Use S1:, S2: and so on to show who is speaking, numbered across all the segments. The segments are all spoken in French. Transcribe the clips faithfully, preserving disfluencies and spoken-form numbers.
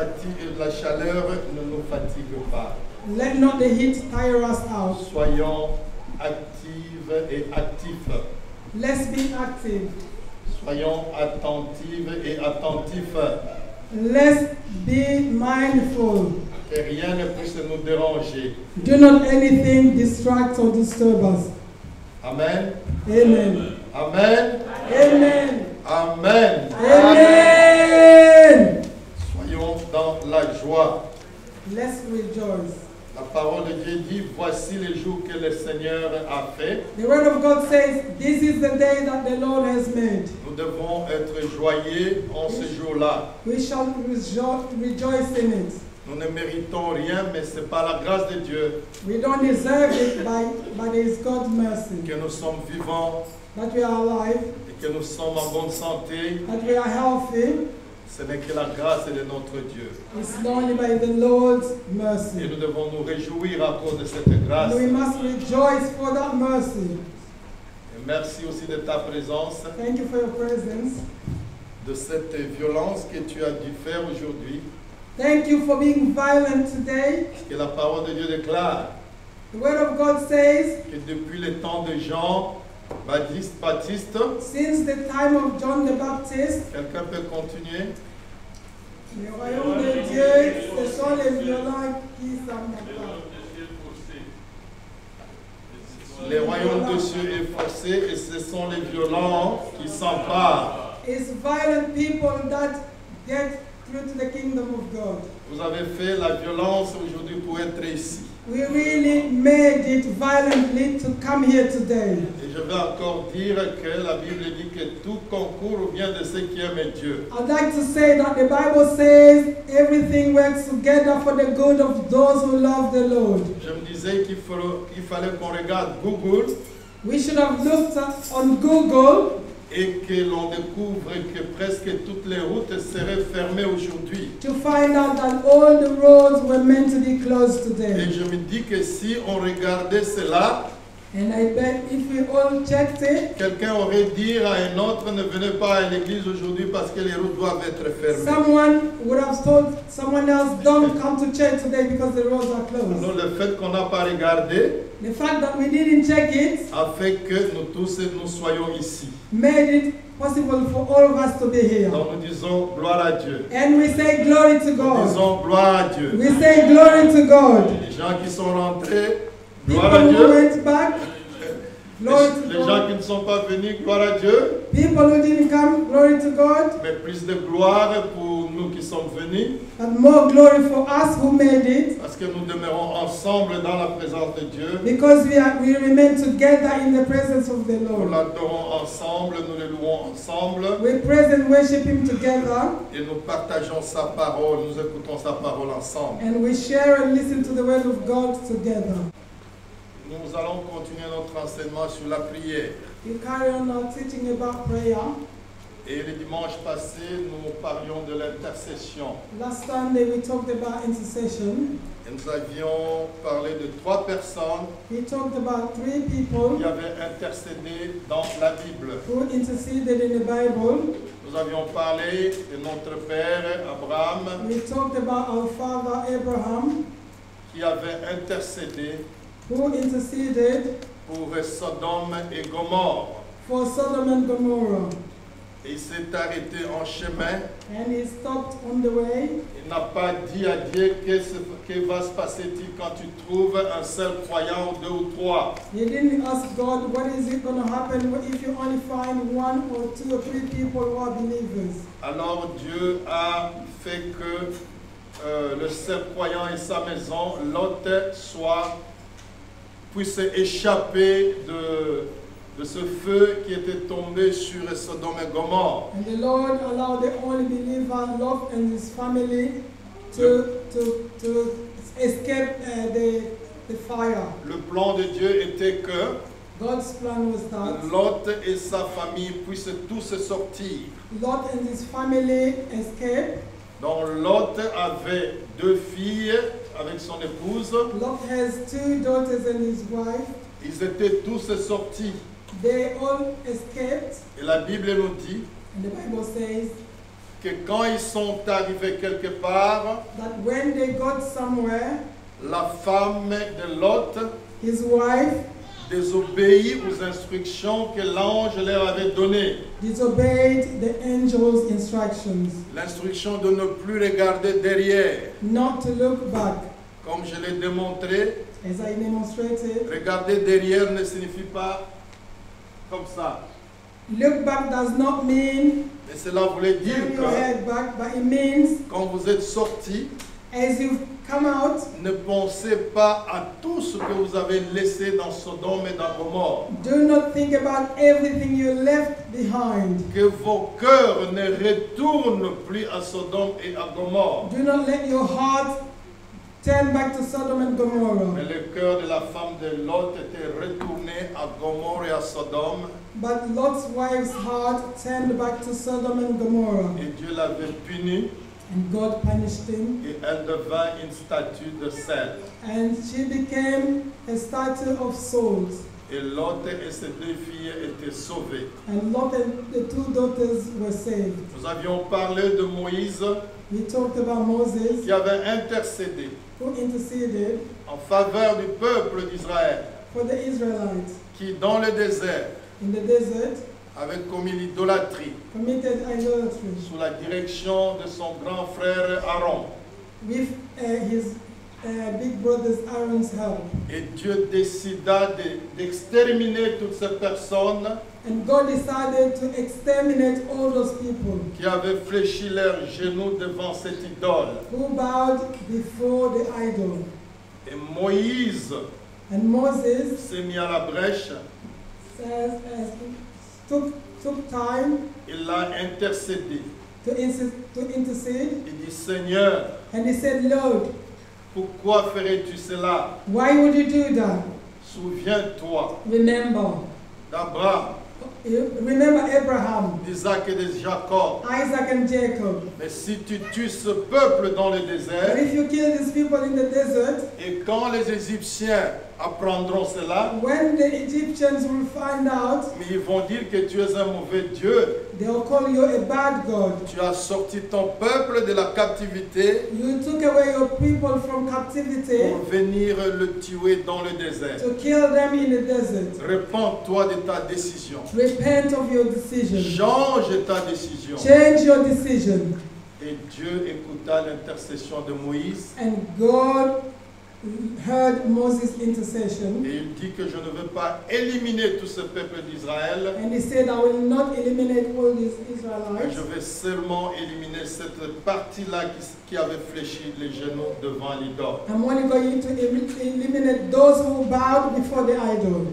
S1: fatigue, la chaleur ne nous fatigue pas.
S2: Let not the heat tire us out.
S1: Soyons actives et actifs.
S2: Let's be active.
S1: Soyons attentives et attentifs.
S2: Let's be mindful.
S1: Que rien ne puisse nous déranger.
S2: Do not anything distract or disturb us.
S1: Amen.
S2: Amen.
S1: Amen.
S2: Amen.
S1: Amen.
S2: Amen.
S1: Soyons dans la joie.
S2: Let's rejoice.
S1: La parole de Dieu dit, voici les jours que le Seigneur a fait.
S2: The word of God says, this is the day that the Lord has made.
S1: Nous devons être joyeux en ce jour-là.
S2: We shall rejo rejoice in it.
S1: Nous ne méritons rien, mais c'est par la grâce de Dieu
S2: We don't deserve it, by, but it is God's mercy.
S1: que nous sommes vivants
S2: That we are alive,
S1: et que nous sommes en bonne santé.
S2: that we are healthy.
S1: Ce n'est que la grâce de notre Dieu.
S2: It's only by the Lord's
S1: Et
S2: mercy.
S1: nous devons nous réjouir à cause de cette grâce.
S2: And we must rejoice for that mercy.
S1: Et merci aussi de ta présence,
S2: Thank you for your presence.
S1: de cette violence que tu as dû faire aujourd'hui.
S2: Thank you for being violent today.
S1: Que la parole de Dieu déclare
S2: The word of God says,
S1: que depuis le temps de Jean Baptiste, Baptiste,
S2: since the time of John the Baptist,
S1: quelqu'un peut continuer?
S2: le royaume de Dieu, ce sont les violents qui s'en emparent.
S1: Le royaume de Dieu est forcé et ce sont les violents qui s'emparent.
S2: It's violent people that get through to the kingdom of God.
S1: Vous avez fait la violence aujourd'hui pour être ici.
S2: We really made it violently to come here today.
S1: Et je vais encore dire que la Bible dit que tout concourt vient de ceux qui aiment Dieu.
S2: I'd like to say that the Bible says everything works together for the good of those who love the Lord.
S1: Je me disais qu'il faut- qu'il fallait qu'on regarde Google
S2: We should have looked on Google
S1: et que l'on découvre que presque toutes les routes seraient fermées aujourd'hui.
S2: to find out that all the roads were meant to be closed
S1: Et
S2: today.
S1: je me dis que si on regardait cela,
S2: And I bet if we all checked it,
S1: quelqu'un aurait dit à un autre ne venez pas à l'église aujourd'hui parce que les routes doivent être fermées.
S2: someone would have told someone else, don't come to church today because the roads are
S1: Alors
S2: closed.
S1: le fait qu'on n'a pas regardé
S2: The fact that we didn't check it
S1: a fait que nous tous nous soyons ici.
S2: made it possible for all of us to be here.
S1: Donc nous disons gloire à Dieu.
S2: And we say glory to
S1: Nous
S2: God.
S1: disons gloire à Dieu.
S2: We say glory to God.
S1: Les gens qui sont rentrés,
S2: People
S1: gloire à
S2: who
S1: Dieu.
S2: went back, glory to
S1: Les, les gens
S2: God.
S1: qui ne sont pas venus, gloire à Dieu.
S2: People who didn't come, glory to God.
S1: Mais plus de gloire pour nous qui sommes venus
S2: But more glory for us who made it,
S1: parce que nous demeurons ensemble dans la présence de Dieu.
S2: because we are we remain together in the presence of the
S1: Nous
S2: Lord.
S1: l'adorons ensemble, nous le louons ensemble
S2: We praise and worship Him together,
S1: et nous partageons sa parole, nous écoutons sa parole ensemble.
S2: and we share and listen to the word of God together.
S1: Nous allons continuer notre enseignement sur la prière.
S2: We carry on our teaching about prayer.
S1: Et le dimanche passé, nous parlions de l'intercession.
S2: Last Sunday we talked about intercession.
S1: Et nous avions parlé de trois personnes
S2: We talked about three people
S1: qui avaient intercédé dans la Bible.
S2: who interceded in the Bible.
S1: Nous avions parlé de notre père Abraham
S2: We talked about our father Abraham,
S1: qui avait intercédé
S2: who interceded
S1: pour Sodome et Gomorrhe.
S2: for Sodom and Gomorrah.
S1: Et il s'est arrêté en chemin.
S2: And he stopped on the way.
S1: Il n'a pas dit à Dieu qu'est-ce que va se passer-il quand tu trouves un seul croyant ou deux ou trois.
S2: He didn't ask God, what is it going to happen if you only find one or two or three people who are believers?
S1: Alors Dieu a fait que euh, le seul croyant et sa maison, Lot, soit, puisse échapper de, de ce feu qui était tombé sur Sodome et Gomorre.
S2: And the Lord allowed the only believer, Lot and his family, to, to, to escape uh, the, the fire.
S1: Le plan de Dieu était que
S2: God's plan was that
S1: Lot et sa famille puissent tous sortir.
S2: Lot and his family escaped.
S1: Donc Lot avait deux filles avec son épouse.
S2: Lot has two daughters and his wife.
S1: Ils étaient tous sortis.
S2: They all escaped.
S1: Et la Bible nous dit
S2: And the Bible says
S1: que quand ils sont arrivés quelque part,
S2: that when they got somewhere,
S1: la femme de Lot
S2: his wife
S1: désobéit aux instructions que l'ange leur avait données.
S2: disobeyed the angel's instructions,
S1: L'instruction de ne plus regarder derrière.
S2: not to look back.
S1: Comme je l'ai démontré,
S2: As I demonstrated,
S1: regarder derrière ne signifie pas comme ça.
S2: look back does not mean
S1: Mais cela voulait dire
S2: turn your
S1: que
S2: head back, but it means
S1: quand vous êtes sortis,
S2: as you've come out,
S1: ne pensez pas à tout ce que vous avez laissé dans Sodome et dans Gomorrhe.
S2: do not think about everything you left behind.
S1: Que vos cœurs ne retournent plus à Sodome et à Gomorrhe.
S2: Do not let your heart turn back to Sodom and
S1: Mais
S2: Gomorrah.
S1: le cœur de la femme de Lot était retourné à Gomorrhe et à Sodome.
S2: But Lot's wife's heart turned back to Sodom and Gomorrah,
S1: Et Dieu l'avait punie
S2: and God punished him,
S1: et elle devint une statue de sel.
S2: and she became a statue of salt.
S1: Et Lot et ses deux filles étaient sauvées.
S2: And Lot and the two daughters were saved.
S1: Nous avions parlé de Moïse
S2: We talked about Moses,
S1: qui avait intercédé
S2: who interceded
S1: en faveur du peuple d'Israël
S2: for the Israelites
S1: qui, dans le désert,
S2: in the desert,
S1: avait commis l'idolâtrie
S2: committed idolatry
S1: sous la direction de son grand frère Aaron.
S2: with uh, his uh, big brother's Aaron's help.
S1: Et Dieu décida de- d'exterminer toutes ces personnes
S2: And God decided to exterminate all those people
S1: qui avaient fléchi leurs genoux devant cette idole.
S2: who bowed before the idol.
S1: Et Moïse
S2: And Moses
S1: s'est mis à la brèche,
S2: says, uh, took, took time
S1: il l'a intercédé.
S2: to, inter- to intercede.
S1: Il dit, Seigneur,
S2: And he said, Lord,
S1: pourquoi ferais-tu cela?
S2: why would you do that?
S1: Souviens-toi
S2: Remember.
S1: d'Abraham,
S2: You remember Abraham,
S1: d'Isaac et de Jacob.
S2: Isaac and Jacob.
S1: Mais si tu tues ce peuple dans le
S2: But
S1: désert,
S2: if you kill these people in the desert,
S1: et quand les Égyptiens apprendront cela,
S2: when the Egyptians will find out,
S1: mais ils vont dire que tu es un mauvais Dieu.
S2: they'll call you a bad God.
S1: Tu as sorti ton peuple de la captivité
S2: You took away your people from captivity
S1: pour venir le tuer dans le désert.
S2: to kill them in the desert.
S1: Repends-toi de ta décision.
S2: Repent of your decision.
S1: Change ta décision.
S2: Change your decision.
S1: Et Dieu écouta l'intercession de Moïse
S2: And God heard Moses' intercession.
S1: et il dit que je ne veux pas éliminer tout ce peuple d'Israël,
S2: And he said, I will not eliminate all these
S1: mais
S2: Israelites.
S1: je vais seulement éliminer cette partie-là qui, qui avait fléchi les genoux devant l'idole.
S2: I'm only going to elim- eliminate those who bowed before the idol.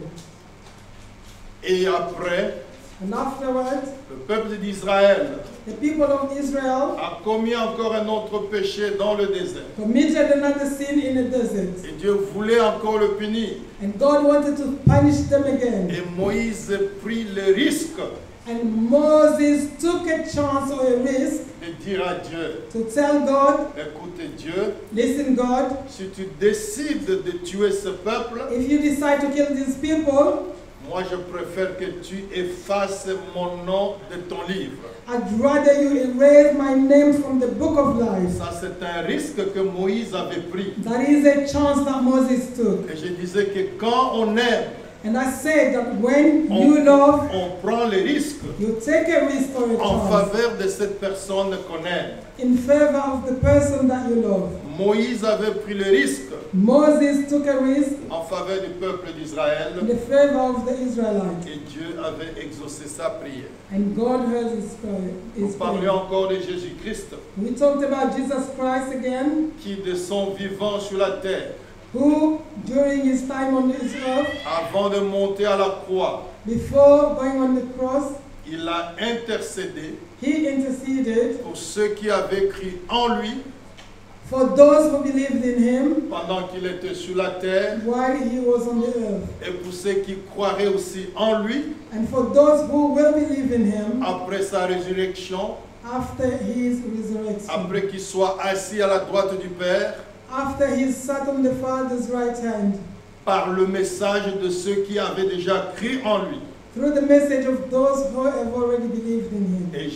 S1: Et après,
S2: And afterwards,
S1: le peuple d'Israël
S2: the people of Israel
S1: a commis encore un autre péché dans le désert.
S2: committed another sin in the desert.
S1: Et Dieu voulait encore le punir.
S2: And God wanted to punish them again.
S1: Et Moïse prit le risque
S2: And Moses took a chance or a risk
S1: de dire à Dieu,
S2: to tell God,
S1: écoute Dieu,
S2: listen God,
S1: si tu décides de tuer ce peuple,
S2: if you decide to kill these people,
S1: moi je préfère que tu effaces mon nom de ton livre.
S2: I'd rather you erase my name from the book of life.
S1: Ça c'est un risque que Moïse avait pris.
S2: That is a chance that Moses took.
S1: Et je disais que quand on aime,
S2: And I said that when
S1: on,
S2: you love,
S1: on prend les risques
S2: you take a risk or a
S1: en
S2: chance
S1: faveur de cette personne qu'on aime.
S2: in favor of the person that you love.
S1: Moïse avait pris le risque
S2: Moses took a risk
S1: en faveur du peuple d'Israël
S2: in the favor of the Israelites.
S1: et Dieu avait exaucé sa prière.
S2: And God heard his prayer.
S1: Nous
S2: His
S1: parlions
S2: prayer.
S1: encore de Jésus-Christ
S2: We talked about Jesus Christ again,
S1: qui de son vivant sur la terre,
S2: who during his time on this earth,
S1: avant de monter à la croix,
S2: before going on the cross,
S1: il a intercédé
S2: he interceded
S1: pour ceux qui avaient cru en lui
S2: for those who believed in him
S1: pendant qu'il était sur la terre
S2: while he was on the earth,
S1: et pour ceux qui croiraient aussi en lui
S2: and for those who will believe in him
S1: après sa résurrection,
S2: after his resurrection,
S1: après qu'il soit assis à la droite du Père,
S2: after he sat on the Father's right hand,
S1: par le message de ceux qui avaient déjà cru en lui.
S2: through the message of those who have already believed in him.
S1: Et Jésus-Christ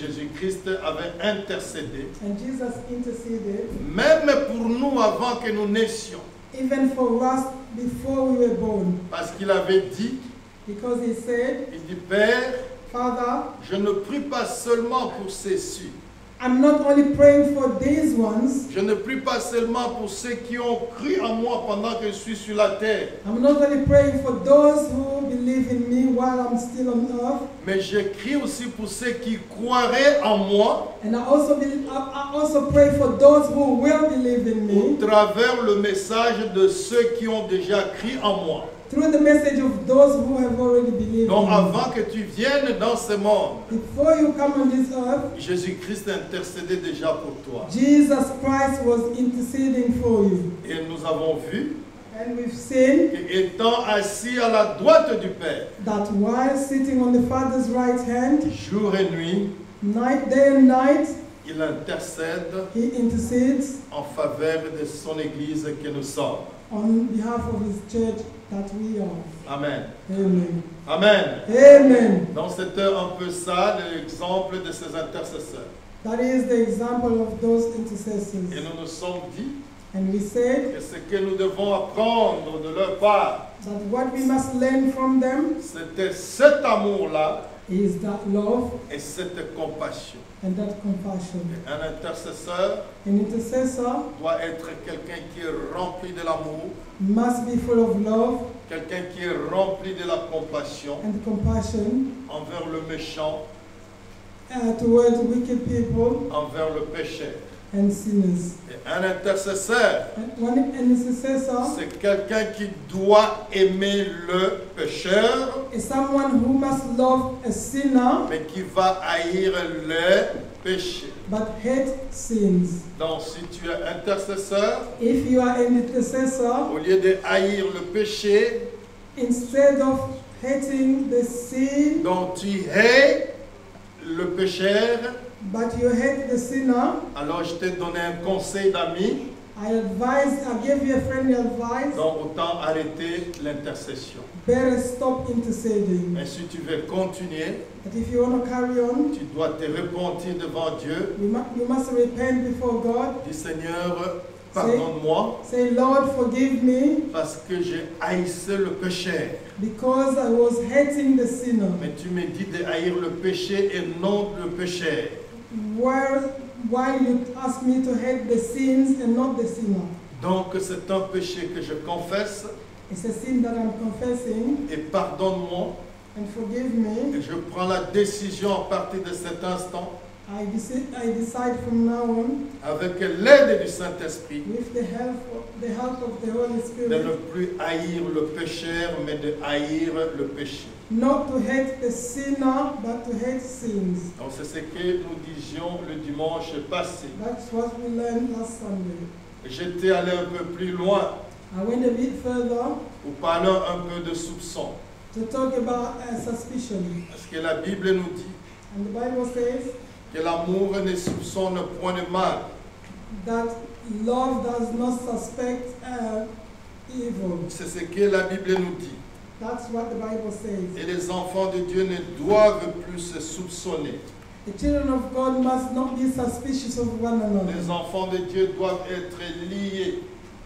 S1: Jésus-Christ avait intercédé,
S2: and Jesus interceded,
S1: même pour nous avant que nous naissions.
S2: even for us before we were born.
S1: Parce qu'il avait dit,
S2: Because he said,
S1: il dit, Père,
S2: Father,
S1: je ne prie pas seulement pour ceux-ci.
S2: I'm not only praying for these ones,
S1: Je ne prie pas seulement pour ceux qui ont cru en moi pendant que je suis sur la terre.
S2: I'm not only praying for those who believe in me while I'm still on earth,
S1: Mais j'écris aussi pour ceux qui croiraient en moi
S2: and I also, be, I, I also pray for those who will believe in
S1: au
S2: me
S1: travers le message de ceux qui ont déjà cru en moi.
S2: through the message of those who have already believed
S1: Donc
S2: in me.
S1: avant que tu viennes dans ce monde,
S2: Before you come on this earth,
S1: Jésus-Christ intercédait déjà pour toi.
S2: Jesus Christ was interceding for you.
S1: Et nous avons vu
S2: And we've seen
S1: qu'étant assis à la droite du Père,
S2: that while sitting on the Father's right hand,
S1: jour et nuit,
S2: night, day and night,
S1: il intercède
S2: he intercedes
S1: en faveur de son Église que nous sommes.
S2: on behalf of his church that we are.
S1: Amen.
S2: Amen.
S1: Amen.
S2: Amen.
S1: Donc c'était un peu ça l'exemple de ces intercesseurs.
S2: That is the example of those intercessors.
S1: Et nous nous sommes dit
S2: And we said
S1: que ce que nous devons apprendre de leur part,
S2: that what we must learn from them
S1: c'était cet amour-là
S2: is that love
S1: et cette compassion.
S2: and that compassion.
S1: Un intercesseur
S2: An intercessor
S1: doit être quelqu'un qui est rempli de l'amour,
S2: must be full of love
S1: quelqu'un qui est rempli de la compassion
S2: and compassion
S1: envers le méchant,
S2: uh, towards wicked people
S1: envers le péché.
S2: and sinners.
S1: Et un intercesseur,
S2: And one an intercessor
S1: c'est quelqu'un qui doit aimer le pécheur,
S2: is someone who must love a sinner
S1: mais qui va haïr le péché.
S2: but hate sins.
S1: Donc si tu es intercesseur,
S2: If you are an intercessor,
S1: au lieu de haïr le péché,
S2: instead of hating the sin,
S1: donc tu hais le pécheur,
S2: but you hate the sinner,
S1: alors je t'ai donné un conseil d'ami,
S2: I advise, I give you a friendly advice,
S1: donc autant arrêter l'intercession.
S2: better stop interceding.
S1: Mais si tu veux continuer,
S2: But if you want to carry on,
S1: tu dois te repentir devant Dieu.
S2: you must, you must repent before God.
S1: Dis Seigneur, pardonne-moi
S2: Say, Lord, forgive me
S1: parce que j'ai haïssé le péché.
S2: because I was hating the sinner.
S1: Mais tu me dis de haïr le péché et non le péché.
S2: While, while you ask me to hate the sins and not the sinner.
S1: Donc c'est un péché que je confesse
S2: It's a sin that I'm confessing,
S1: et pardonne-moi.
S2: and forgive me.
S1: Et je prends la décision à partir de cet instant,
S2: I decide, I decide from now on,
S1: avec l'aide du Saint-Esprit,
S2: with the help of the help of the Holy
S1: de ne
S2: Spirit,
S1: plus haïr le pécheur, mais de haïr le péché.
S2: not to hate the sinner, but to hate sins.
S1: Donc c'est ce que nous disions le dimanche passé.
S2: That's what we learned last Sunday.
S1: J'étais allé un peu plus loin
S2: I went a bit further
S1: pour parler un peu de soupçon.
S2: to talk about uh, suspicion.
S1: Parce que la Bible nous dit
S2: And the Bible says
S1: que l'amour ne soupçonne point de mal.
S2: that love does not suspect uh, evil.
S1: C'est ce que la Bible nous dit.
S2: That's what the Bible says.
S1: Et les enfants de Dieu ne doivent plus se soupçonner.
S2: The children of God must not be suspicious of one another.
S1: Les enfants de Dieu doivent être liés.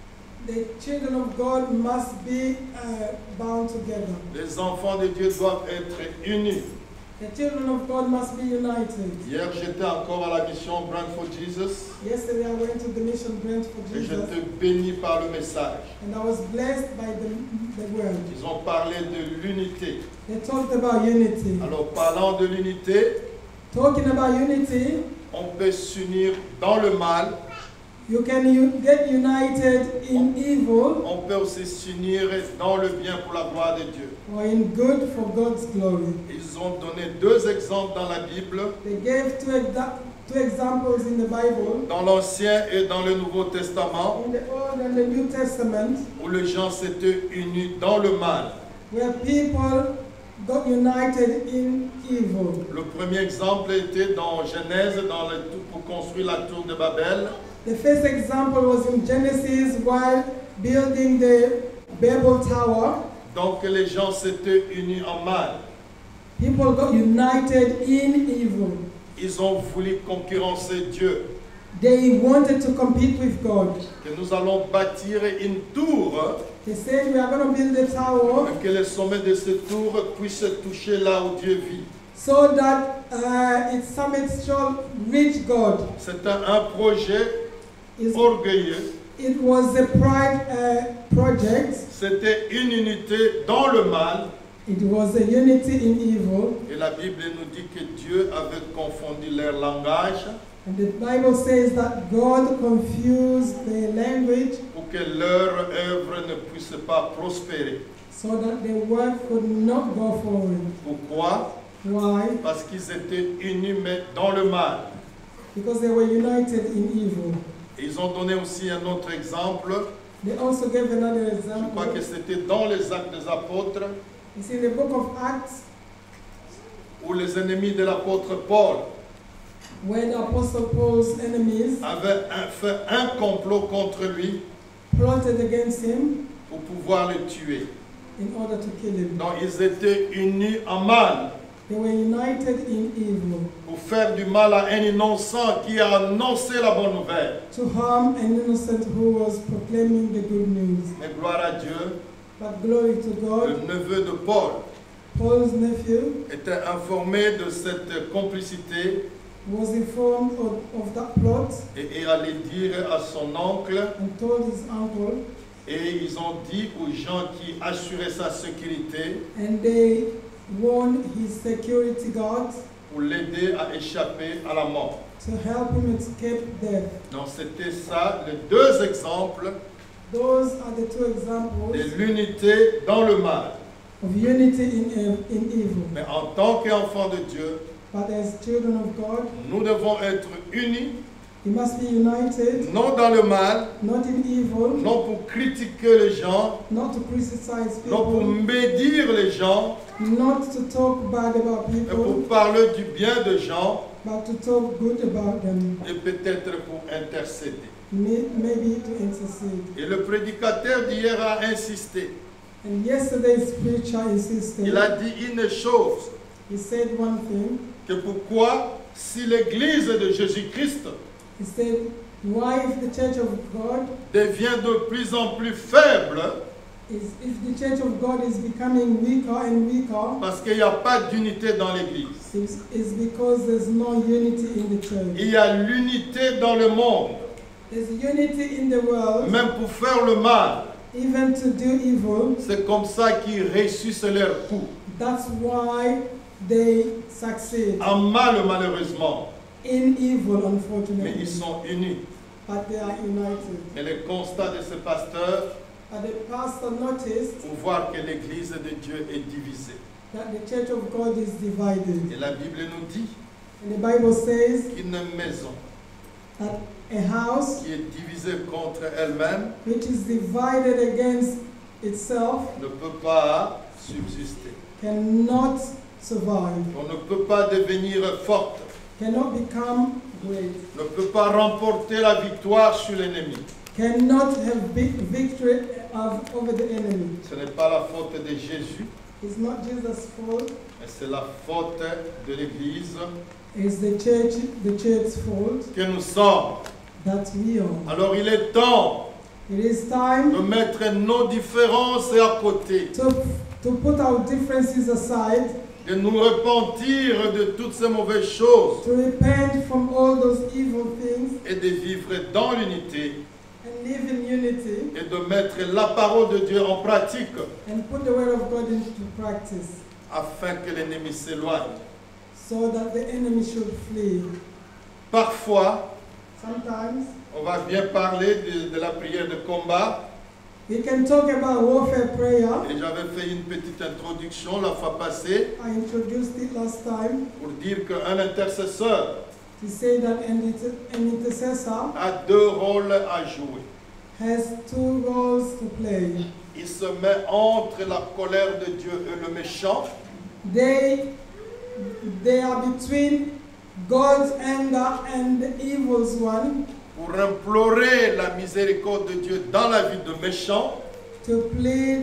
S2: The children of God must be uh, bound together.
S1: Les enfants de Dieu doivent être unis.
S2: The children of God must be united.
S1: Hier, j'étais encore à la mission Brand for Jesus
S2: Yesterday I went to the mission grant for
S1: et je
S2: Jesus,
S1: te bénis par le message.
S2: and I was blessed by the, the word.
S1: Ils ont parlé de l'unité.
S2: They talked about unity.
S1: Alors, parlant de l'unité,
S2: Talking about unity,
S1: on peut s'unir dans le mal,
S2: you can u- get united in evil
S1: on peut aussi s'unir dans le bien pour la gloire de Dieu.
S2: or in good for God's glory.
S1: Ils ont donné deux exemples dans la Bible,
S2: They gave two, exa- two examples in the Bible,
S1: dans l'Ancien et dans le Nouveau Testament,
S2: in the Old and the New Testament,
S1: où les gens s'étaient unis dans le mal.
S2: where people got united in evil.
S1: Le premier exemple était dans Genèse, dans le, pour construire la tour de Babel.
S2: The first example was in Genesis while building the Babel Tower.
S1: Donc les gens s'étaient unis en mal.
S2: People got united in evil.
S1: Ils ont voulu concurrencer Dieu.
S2: They wanted to compete with God.
S1: Que nous allons bâtir une tour.
S2: They said we are going to build a tower
S1: Que le sommet de cette tour puisse toucher là où Dieu vit.
S2: so that uh, its summit shall reach God.
S1: C'était un projet
S2: It's,
S1: orgueilleux.
S2: it was a pride uh, project.
S1: C'était une unité dans le mal.
S2: It was a unity in evil.
S1: Et la Bible nous dit que Dieu avait confondu leur langage
S2: And the Bible says that God confused the language
S1: pour que leur œuvre ne puisse pas prospérer.
S2: so that the work could not go forward.
S1: Pourquoi?
S2: Why?
S1: Parce qu'ils étaient unis mais dans le mal.
S2: Because they were united in evil.
S1: Et ils ont donné aussi un autre exemple.
S2: They also gave another
S1: Je
S2: example.
S1: crois que c'était dans les Actes des Apôtres
S2: It's in the book of Acts
S1: où les ennemis de l'apôtre Paul
S2: where the Apostle Paul's enemies
S1: avaient un- fait un complot contre lui
S2: plotted against him
S1: pour pouvoir le tuer.
S2: in order to kill him.
S1: Donc ils étaient unis en mal
S2: They were united in evil
S1: pour faire du mal à un innocent qui a annoncé la bonne nouvelle.
S2: to harm an innocent who was proclaiming the good news.
S1: Mais gloire à Dieu,
S2: But glory to
S1: le
S2: God,
S1: neveu de Paul
S2: Paul's nephew
S1: était informé de cette complicité
S2: was informed of, of that plot
S1: et est allé dire à son oncle,
S2: and told his uncle,
S1: et ils ont dit aux gens qui assuraient sa sécurité
S2: and they warned his security guards
S1: pour l'aider à échapper à la mort.
S2: to help him escape death.
S1: Donc c'était ça, les deux exemples
S2: Those are the two
S1: de
S2: examples
S1: l'unité dans le mal.
S2: of unity in, ev- in evil.
S1: Mais en tant qu'enfants de Dieu,
S2: But as children of God,
S1: nous devons être unis,
S2: we must be united,
S1: non dans le mal,
S2: not in evil,
S1: non pour critiquer les gens,
S2: not to criticize
S1: non pour
S2: people,
S1: médire les gens,
S2: not to talk bad about
S1: mais
S2: people,
S1: pour parler du bien de gens
S2: but to talk good about them,
S1: et peut-être pour intercéder.
S2: may- maybe to intercede.
S1: Et le prédicateur d'hier a insisté.
S2: And yesterday's preacher insisted,
S1: Il a dit une chose,
S2: he said one thing,
S1: que pourquoi, si l'Église de Jésus-Christ
S2: he said, why if the church of God
S1: devient de plus en plus faible,
S2: is, if the church of God is becoming weaker and weaker,
S1: parce qu'il n'y a pas d'unité dans l'Église.
S2: it's, it's because there's no unity in the church.
S1: Il y a l'unité dans le monde,
S2: There's unity in the world,
S1: même pour faire le mal.
S2: even to do evil.
S1: C'est comme ça qu'ils réussissent leur coup.
S2: That's why they succeed
S1: En mal, malheureusement,
S2: in evil,
S1: mais
S2: unfortunately.
S1: ils sont unis.
S2: But they are united.
S1: Et le constat de ce pasteur,
S2: But the pastor noticed
S1: pour voir que l'Église de Dieu est divisée.
S2: that the church of God is divided.
S1: Et la Bible nous dit
S2: And the Bible says
S1: qu'une maison
S2: that a house
S1: qui est divisée contre elle-même
S2: which is divided against itself
S1: ne peut pas subsister.
S2: cannot survive,
S1: On ne peut pas devenir forte,
S2: cannot become great,
S1: ne peut pas remporter la victoire sur l'ennemi.
S2: cannot have big victory of, over the enemy.
S1: Ce n'est pas la faute de Jésus,
S2: It's not Jesus' fault,
S1: mais c'est la faute de l'Église
S2: it's the church, the church's fault
S1: que nous sommes.
S2: that we are.
S1: Alors il est temps
S2: It is
S1: de
S2: time
S1: mettre nos différences à côté,
S2: to, to put our differences aside,
S1: de nous repentir de toutes ces mauvaises choses
S2: to repent from all those evil things
S1: et de vivre dans l'unité
S2: and live in unity
S1: et de mettre la parole de Dieu en pratique
S2: and put the word of God into practice
S1: afin que l'ennemi s'éloigne.
S2: so that the enemy should flee.
S1: Parfois,
S2: Sometimes
S1: on va bien parler de, de la prière de combat
S2: we can talk about warfare prayer.
S1: et j'avais fait une petite introduction la fois passée
S2: I introduced it last time
S1: pour dire qu'un intercesseur
S2: to say that an, inter- an intercessor
S1: a deux rôles à jouer.
S2: has two roles to play.
S1: Il se met entre la colère de Dieu et le méchant
S2: They, they are between God's anger and the evil's one
S1: pour implorer la miséricorde de Dieu dans la vie de méchant
S2: to plead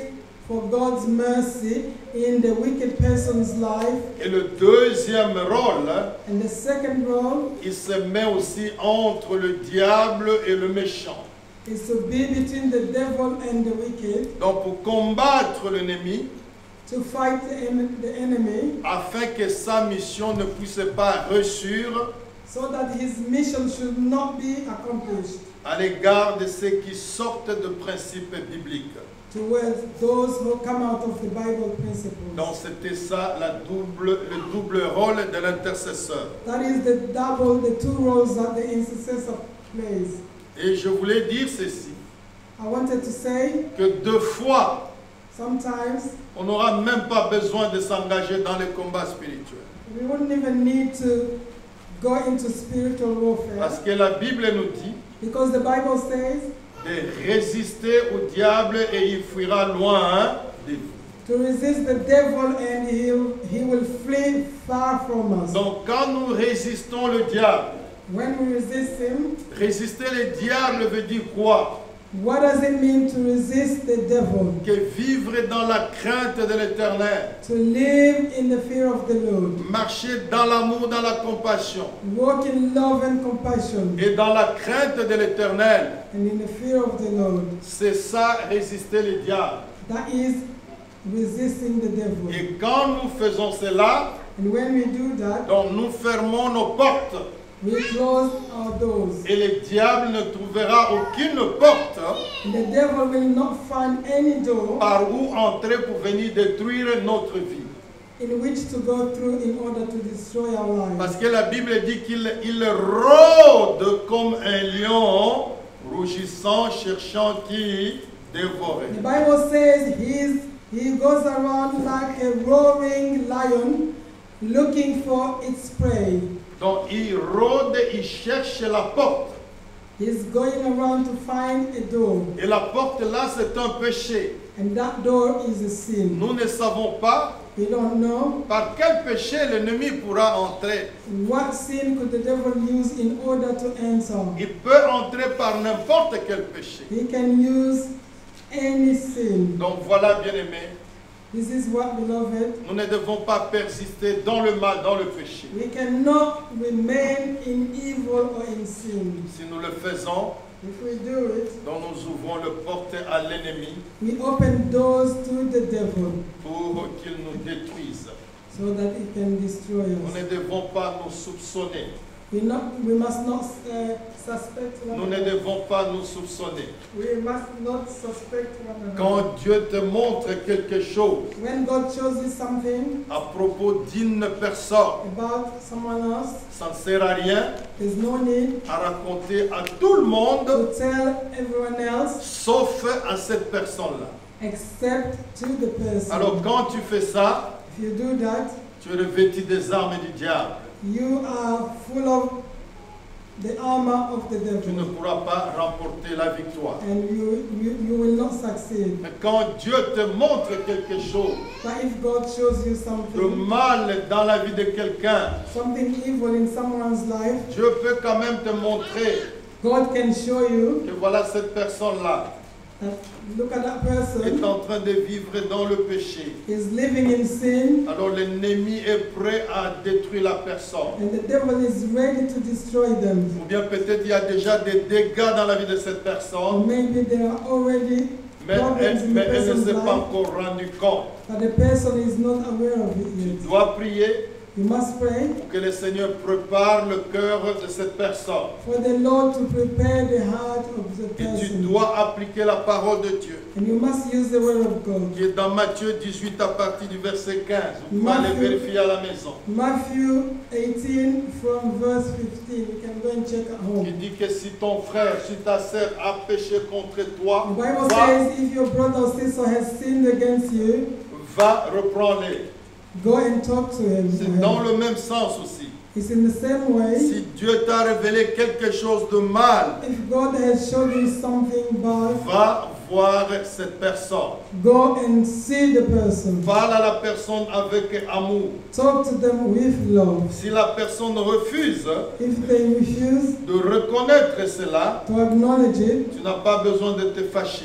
S2: for God's mercy in the wicked person's life.
S1: Et le deuxième rôle,
S2: And the second role
S1: il se met aussi entre le diable et le méchant.
S2: is to be between the devil and the wicked,
S1: Donc pour combattre l'ennemi,
S2: to fight the, en- the enemy,
S1: afin que sa mission ne puisse pas réussir
S2: so that his mission should not be accomplished
S1: à l'égard de ceux qui sortent de principes bibliques.
S2: towards those who come out of the Bible principles.
S1: Donc c'était ça la double, le double rôle de l'intercesseur.
S2: That is the double, the two roles that the intercessor plays.
S1: Et je voulais dire ceci,
S2: I wanted to say,
S1: que deux fois,
S2: sometimes
S1: on n'aura même pas besoin de s'engager dans les combats spirituels.
S2: we wouldn't even need to go into spiritual warfare,
S1: Parce que la Bible nous dit
S2: because the Bible says
S1: de résister au diable et il fuira loin de vous.
S2: to resist the devil and he'll, he will flee far from us.
S1: Donc quand nous résistons le diable,
S2: When we resist him,
S1: résister le diable veut dire quoi?
S2: what does it mean to resist the devil?
S1: Que vivre dans la crainte de l'Éternel,
S2: To live in the fear of the Lord,
S1: marcher dans l'amour, dans la compassion
S2: walk in love and compassion,
S1: et dans la crainte de l'Éternel.
S2: and in the fear of the Lord.
S1: C'est ça, résister le diable.
S2: That is resisting the devil.
S1: Et quand nous faisons cela,
S2: And when we do that,
S1: donc nous fermons nos portes
S2: we close our doors.
S1: et le diable ne trouvera aucune porte
S2: The devil will not find any door
S1: par où entrer pour venir détruire notre vie.
S2: in which to go through in order to destroy our lives.
S1: Parce que la Bible dit qu'il il rôde comme un lion, rougissant, cherchant qui dévorer.
S2: The Bible says he's, he goes around like a roaring lion looking for its prey.
S1: Donc il rôde, il cherche la porte.
S2: He's going around to find a door,
S1: Et la porte là, c'est un péché.
S2: and that door is a sin.
S1: Nous ne savons pas
S2: We don't know
S1: par quel péché l'ennemi pourra entrer.
S2: what sin could the devil use in order to enter.
S1: Il peut entrer par n'importe quel péché.
S2: He can use any sin.
S1: Donc voilà, bien-aimés,
S2: This is what, beloved,
S1: nous ne devons pas persister dans le mal, dans le péché.
S2: we cannot remain in evil or in sin.
S1: Si nous le faisons,
S2: If we do it,
S1: donc nous ouvrons le porte à l'ennemi
S2: we open doors to the devil
S1: pour qu'il nous détruise.
S2: so that he can destroy
S1: Nous
S2: us.
S1: ne devons pas nous soupçonner.
S2: We, not, we must not uh, suspect one
S1: Nous ne
S2: another.
S1: devons pas nous soupçonner.
S2: We must not suspect one another.
S1: Quand Dieu te montre quelque chose
S2: When God shows you something
S1: à propos d'une personne,
S2: about someone else,
S1: ça ne sert à rien
S2: there's no need
S1: à raconter à tout le monde,
S2: to tell everyone else
S1: sauf à cette personne-là.
S2: except to the person.
S1: Alors quand tu fais ça,
S2: If you do that,
S1: tu es revêtu des armes du diable.
S2: you are full of the armor of the
S1: Tu ne
S2: devil,
S1: pourras pas remporter la victoire.
S2: and you, you, you will not succeed.
S1: Mais quand Dieu te montre quelque chose,
S2: But if God shows you
S1: le
S2: something,
S1: mal dans la vie de quelqu'un,
S2: something evil in someone's life,
S1: Dieu peut quand même te montrer
S2: God can show you
S1: que voilà cette personne-là
S2: that look at that
S1: est
S2: person
S1: en train de vivre dans le péché.
S2: is living in sin,
S1: Alors l'ennemi est prêt à détruire la personne.
S2: and the devil is ready to destroy them.
S1: Ou bien peut-être il y a déjà des dégâts dans la vie de cette
S2: Or
S1: personne,
S2: maybe there are already
S1: mais
S2: problems
S1: elle,
S2: in the
S1: mais elle ne
S2: person's
S1: s'est pas
S2: life,
S1: encore rendu compte.
S2: but the person is not aware of it
S1: Tu
S2: yet.
S1: dois prier
S2: You must pray
S1: pour que le Seigneur prépare le cœur de cette personne.
S2: for the Lord to prepare the heart of the
S1: Et tu
S2: person.
S1: dois appliquer la parole de Dieu,
S2: And you must use the word of God.
S1: qui est dans Matthieu dix-huit à partir du verset quinze. Vous pouvez aller
S2: Matthew-
S1: vérifier à la maison.
S2: Matthew eighteen from verse fifteen. You can go and check at
S1: Qui
S2: home.
S1: dit que si ton frère, si ta sœur a péché contre toi,
S2: The Bible
S1: va,
S2: says if your brother or sister has sinned against you,
S1: va reprendre-les.
S2: go and talk to him. or
S1: C'est dans
S2: her.
S1: le même sens aussi.
S2: It's in the same way.
S1: Si Dieu t'a révélé quelque chose de mal,
S2: If God has shown you something bad,
S1: va voir cette personne.
S2: go and see the person.
S1: Parle à la personne avec amour.
S2: Talk to them with love.
S1: Si la personne refuse
S2: If they refuse
S1: de reconnaître cela,
S2: to acknowledge it,
S1: tu n'as pas besoin de te fâcher.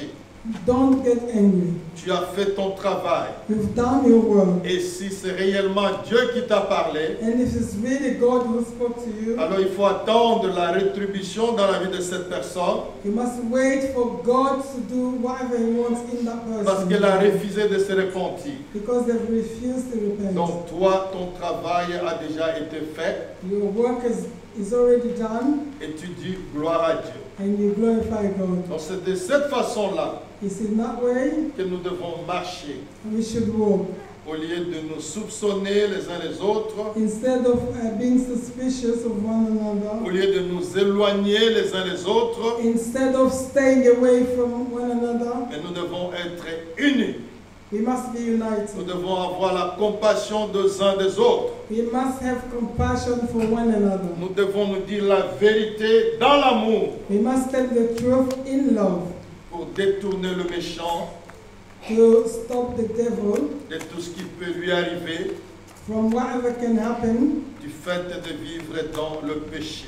S2: don't get angry.
S1: Tu as fait ton travail.
S2: You've done your work.
S1: Et si c'est réellement Dieu qui t'a parlé,
S2: And if it's really God who spoke to you,
S1: alors il faut attendre la rétribution dans la vie de cette personne
S2: you must wait for God to do whatever He wants in that person.
S1: parce qu'elle a refusé de se repentir.
S2: Because they've refused to repent.
S1: Donc toi, ton travail a déjà été fait
S2: Your work is, is already done
S1: et tu dis gloire à Dieu.
S2: and you glorify God.
S1: Donc c'est de cette façon-là
S2: It's in that way
S1: que nous devons marcher.
S2: we should walk.
S1: Au lieu de nous soupçonner les uns les autres,
S2: Instead of uh, being suspicious of one
S1: au
S2: another,
S1: lieu de nous éloigner les uns les autres,
S2: instead of staying away from one another,
S1: mais nous devons être unis.
S2: we must be
S1: Nous
S2: united.
S1: devons avoir la compassion des uns des autres.
S2: We must have compassion for one another.
S1: Nous devons nous dire la vérité dans l'amour
S2: We must tell the truth in love
S1: pour détourner le méchant
S2: to stop the devil
S1: de tout ce qui peut lui arriver
S2: from whatever can happen
S1: du fait de vivre dans le péché.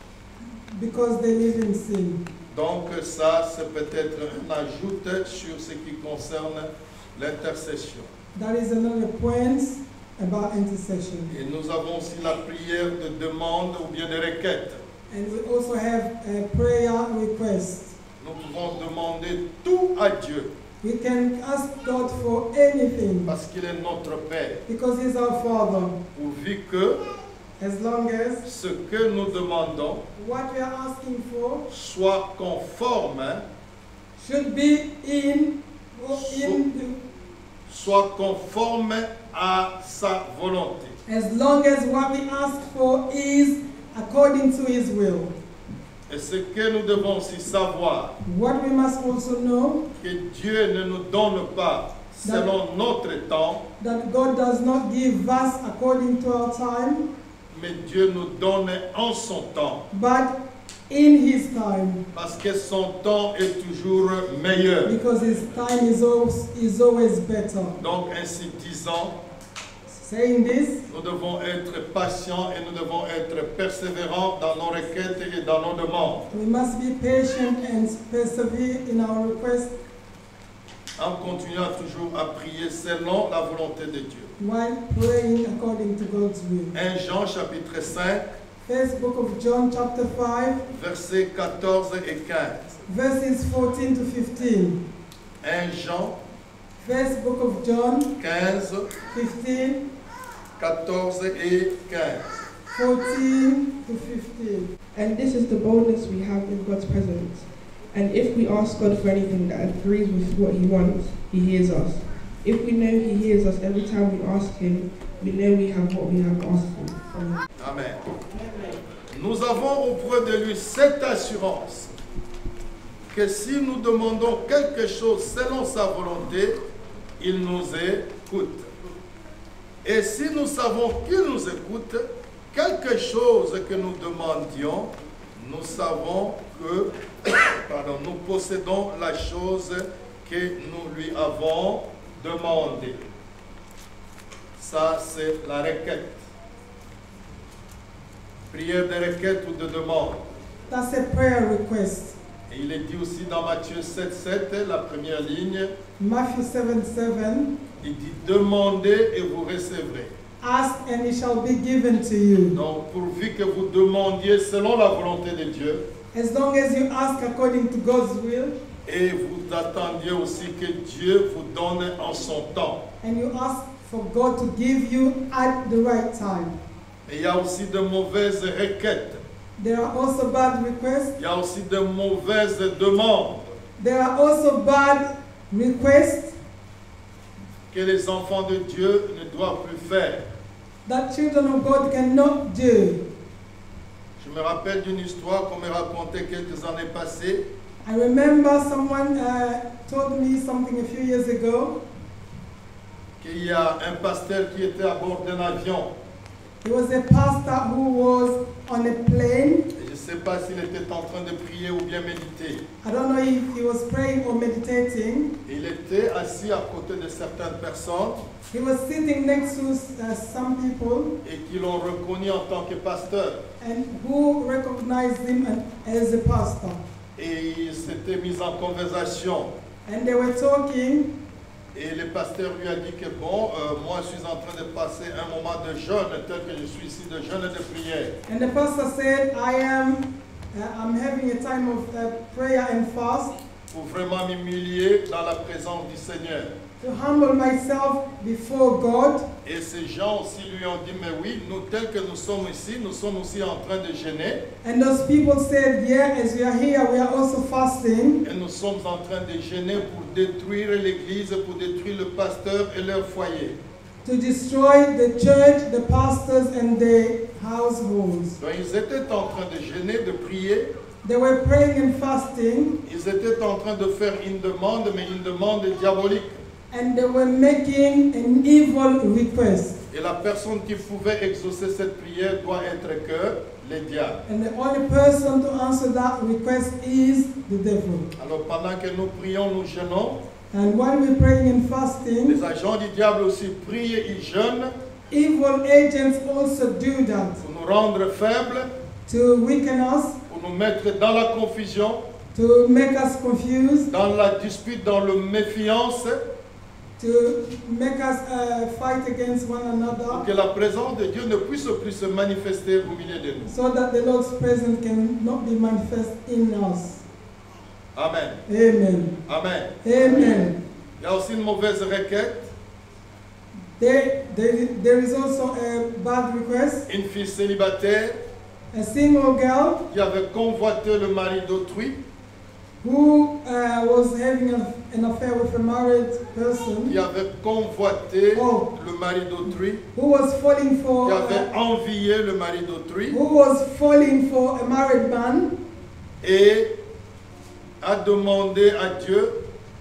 S2: because they live in sin.
S1: Donc ça, c'est peut-être un ajout sur ce qui concerne l'intercession.
S2: That is another point about intercession.
S1: Et nous avons aussi la prière de demande ou bien de requête.
S2: And we also have a prayer request.
S1: Nous pouvons demander tout à Dieu
S2: We can ask God for anything
S1: parce qu'il est notre Père.
S2: because He's our Father.
S1: Pourvu que
S2: As long as
S1: ce que nous demandons
S2: what we are asking for
S1: soit conforme,
S2: should be in, in
S1: soit conforme à sa volonté.
S2: as long as what we ask for is according to His will.
S1: Et ce que nous devons aussi savoir,
S2: What we must also know,
S1: que Dieu ne nous donne pas selon notre temps,
S2: that God does not give us according to our time,
S1: mais Dieu nous donne en son temps.
S2: but in His time,
S1: Parce que son temps est toujours meilleur.
S2: because His time is always, is always better.
S1: Donc ainsi disant,
S2: Saying this,
S1: nous devons être patients et nous devons être persévérants dans nos requêtes et dans nos demandes,
S2: we must be patient and persevere in our request
S1: en continuant toujours à prier selon la volonté de Dieu.
S2: while praying according to God's will.
S1: premier Jean chapitre cinq,
S2: First book of John chapter five,
S1: versets quatorze et quinze.
S2: verses fourteen to fifteen.
S1: premier Jean
S2: First book of John
S1: quinze,
S2: fifteen,
S1: quatorze et quinze.
S2: fourteen to fifteen.
S3: And this is the boldness we have in God's presence. And if we ask God for anything that agrees with what He wants, He hears us. If we know He hears us every time we ask Him, we know we have what we have asked for from Him.
S1: Amen. Nous avons auprès de lui cette assurance que si nous demandons quelque chose selon sa volonté, il nous écoute. Et si nous savons qu'il nous écoute, quelque chose que nous demandions, nous savons que pardon, nous possédons la chose que nous lui avons demandée. Ça, c'est la requête. Prière de requête ou de demande.
S2: That's a prayer request.
S1: Et il est dit aussi dans Matthieu sept, sept, la première ligne,
S2: Matthew seven seven.
S1: il dit demandez et vous recevrez.
S2: Ask and it shall be given to you.
S1: Donc pourvu que vous demandiez selon la volonté de Dieu
S2: As long as you ask according to God's will
S1: et vous attendiez aussi que Dieu vous donne en son temps.
S2: and you ask for God to give you at the right time.
S1: Et il y a aussi de mauvaises requêtes.
S2: There are also bad requests.
S1: Il y a aussi de mauvaises demandes
S2: There are also bad requests
S1: que les enfants de Dieu ne doivent plus faire.
S2: that children of God cannot do.
S1: Je me rappelle d'une histoire qu'on m'a racontée quelques années passées.
S2: I remember someone uh, told me something a few years ago.
S1: Qu'il y a un pasteur qui était à bord d'un avion.
S2: There was a pastor who was on a plane.
S1: Et je ne sais pas s'il était en train de prier ou bien méditer.
S2: I don't know if he was praying or meditating.
S1: Il était assis à côté de certaines personnes
S2: He was sitting next to uh, some people
S1: et qui l'ont reconnu en tant que pasteur.
S2: and who recognized him as a pastor.
S1: Et il s'était mis en conversation.
S2: And they were talking,
S1: Et le pasteur lui a dit que bon, euh, moi je suis en train de passer un moment de jeûne, tel que je suis ici, de jeûne et de prière.
S2: and the pastor said, I am, uh, I'm having a time of uh, prayer and fast
S1: Pour vraiment m'humilier dans la présence du Seigneur.
S2: to humble myself before God.
S1: Et ces gens aussi lui ont dit, mais oui, nous tels que nous sommes ici, nous sommes aussi en train de jeûner.
S2: And those people said, yeah, as we are here, we are also fasting.
S1: Et nous sommes en train de jeûner pour détruire l'église, pour détruire le pasteur et leur foyer.
S2: To destroy the church, the pastors, and the households.
S1: Donc ils étaient en train de jeûner, de prier.
S2: They were praying and fasting,
S1: Ils étaient en train de faire une demande, mais une demande diabolique.
S2: and they were making an evil request.
S1: Et la personne qui pouvait exaucer cette prière doit être que les diables.
S2: And the only person to answer that request is the devil.
S1: Alors pendant que nous prions, nous jeûnons,
S2: And while we're praying and
S1: les
S2: fasting,
S1: agents du diable aussi prient et ils jeûnent
S2: evil agents also do that
S1: pour nous rendre faibles,
S2: to weaken us,
S1: pour nous mettre dans la confusion,
S2: to make us confused,
S1: dans la dispute, dans la méfiance,
S2: to make us uh, fight against one
S1: pour
S2: another,
S1: que la présence de Dieu ne puisse plus se manifester au milieu de nous.
S2: so that the Lord's presence can not be manifest in us.
S1: Amen.
S2: Amen.
S1: Amen.
S2: Amen.
S1: Il y a aussi une mauvaise requête.
S2: There, there, there is also a bad request.
S1: Une fille célibataire
S2: A single girl
S1: qui avait convoité le mari d'autrui,
S2: who uh, was having a, an affair with a married person,
S1: qui avait convoité
S2: Oh.
S1: le mari d'autrui,
S2: who was falling for,
S1: qui avait
S2: uh,
S1: envié le mari d'autrui
S2: who was falling for a married man,
S1: et a demandé à Dieu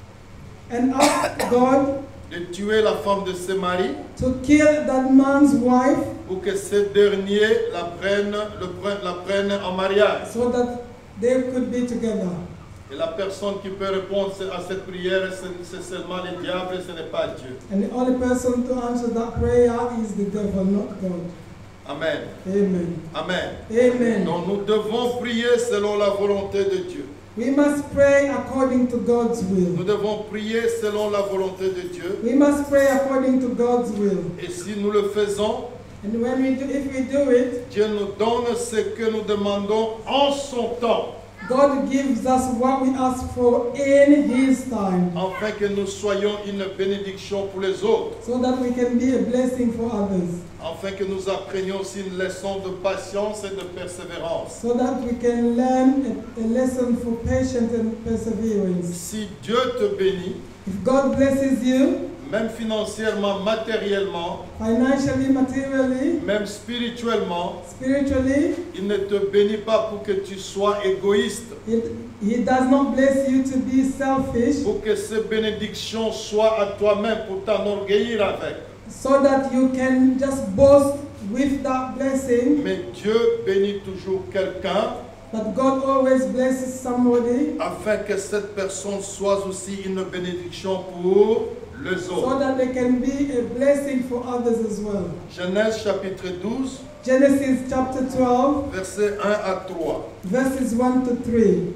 S2: and asked God
S1: de tuer la femme de ses maris
S2: to kill that man's wife,
S1: pour que ce dernier la prenne, le prenne- la prenne en mariage.
S2: so that they could be together.
S1: Et la personne qui peut répondre à cette prière, c'est c'est seulement le diable, ce n'est pas Dieu.
S2: And the only person to answer that prayer is the devil, not God.
S1: Amen.
S2: Amen.
S1: Amen.
S2: Amen.
S1: Donc nous devons prier selon la volonté de Dieu.
S2: We must pray according to God's
S1: Nous
S2: will.
S1: devons prier selon la volonté de Dieu.
S2: We must pray according to God's will.
S1: Et si nous le faisons,
S2: And when we do, if we do it,
S1: Dieu nous donne ce que nous demandons en son temps,
S2: God gives us what we ask for in His time,
S1: afin que nous soyons une bénédiction pour les autres,
S2: so that we can be a blessing for others,
S1: afin que nous apprenions aussi une leçon de patience et de persévérance.
S2: so that we can learn a, a lesson for patience and perseverance.
S1: Si Dieu te bénit,
S2: If God blesses you,
S1: même financièrement, matériellement,
S2: financially, materially,
S1: même spirituellement,
S2: spiritually,
S1: il ne te bénit pas pour que tu sois égoïste,
S2: He, he does not bless you to be selfish,
S1: pour que ces bénédictions soient à toi-même, pour t'enorgueillir avec.
S2: so that you can just boast with that blessing.
S1: Mais Dieu bénit toujours quelqu'un
S2: But God always blesses somebody,
S1: afin que cette personne soit aussi une bénédiction pour les
S2: so
S1: autres.
S2: that they can be a blessing for others as well.
S1: Genèse chapitre douze,
S2: Genesis chapter twelve,
S1: versets un à trois.
S2: verses one to three.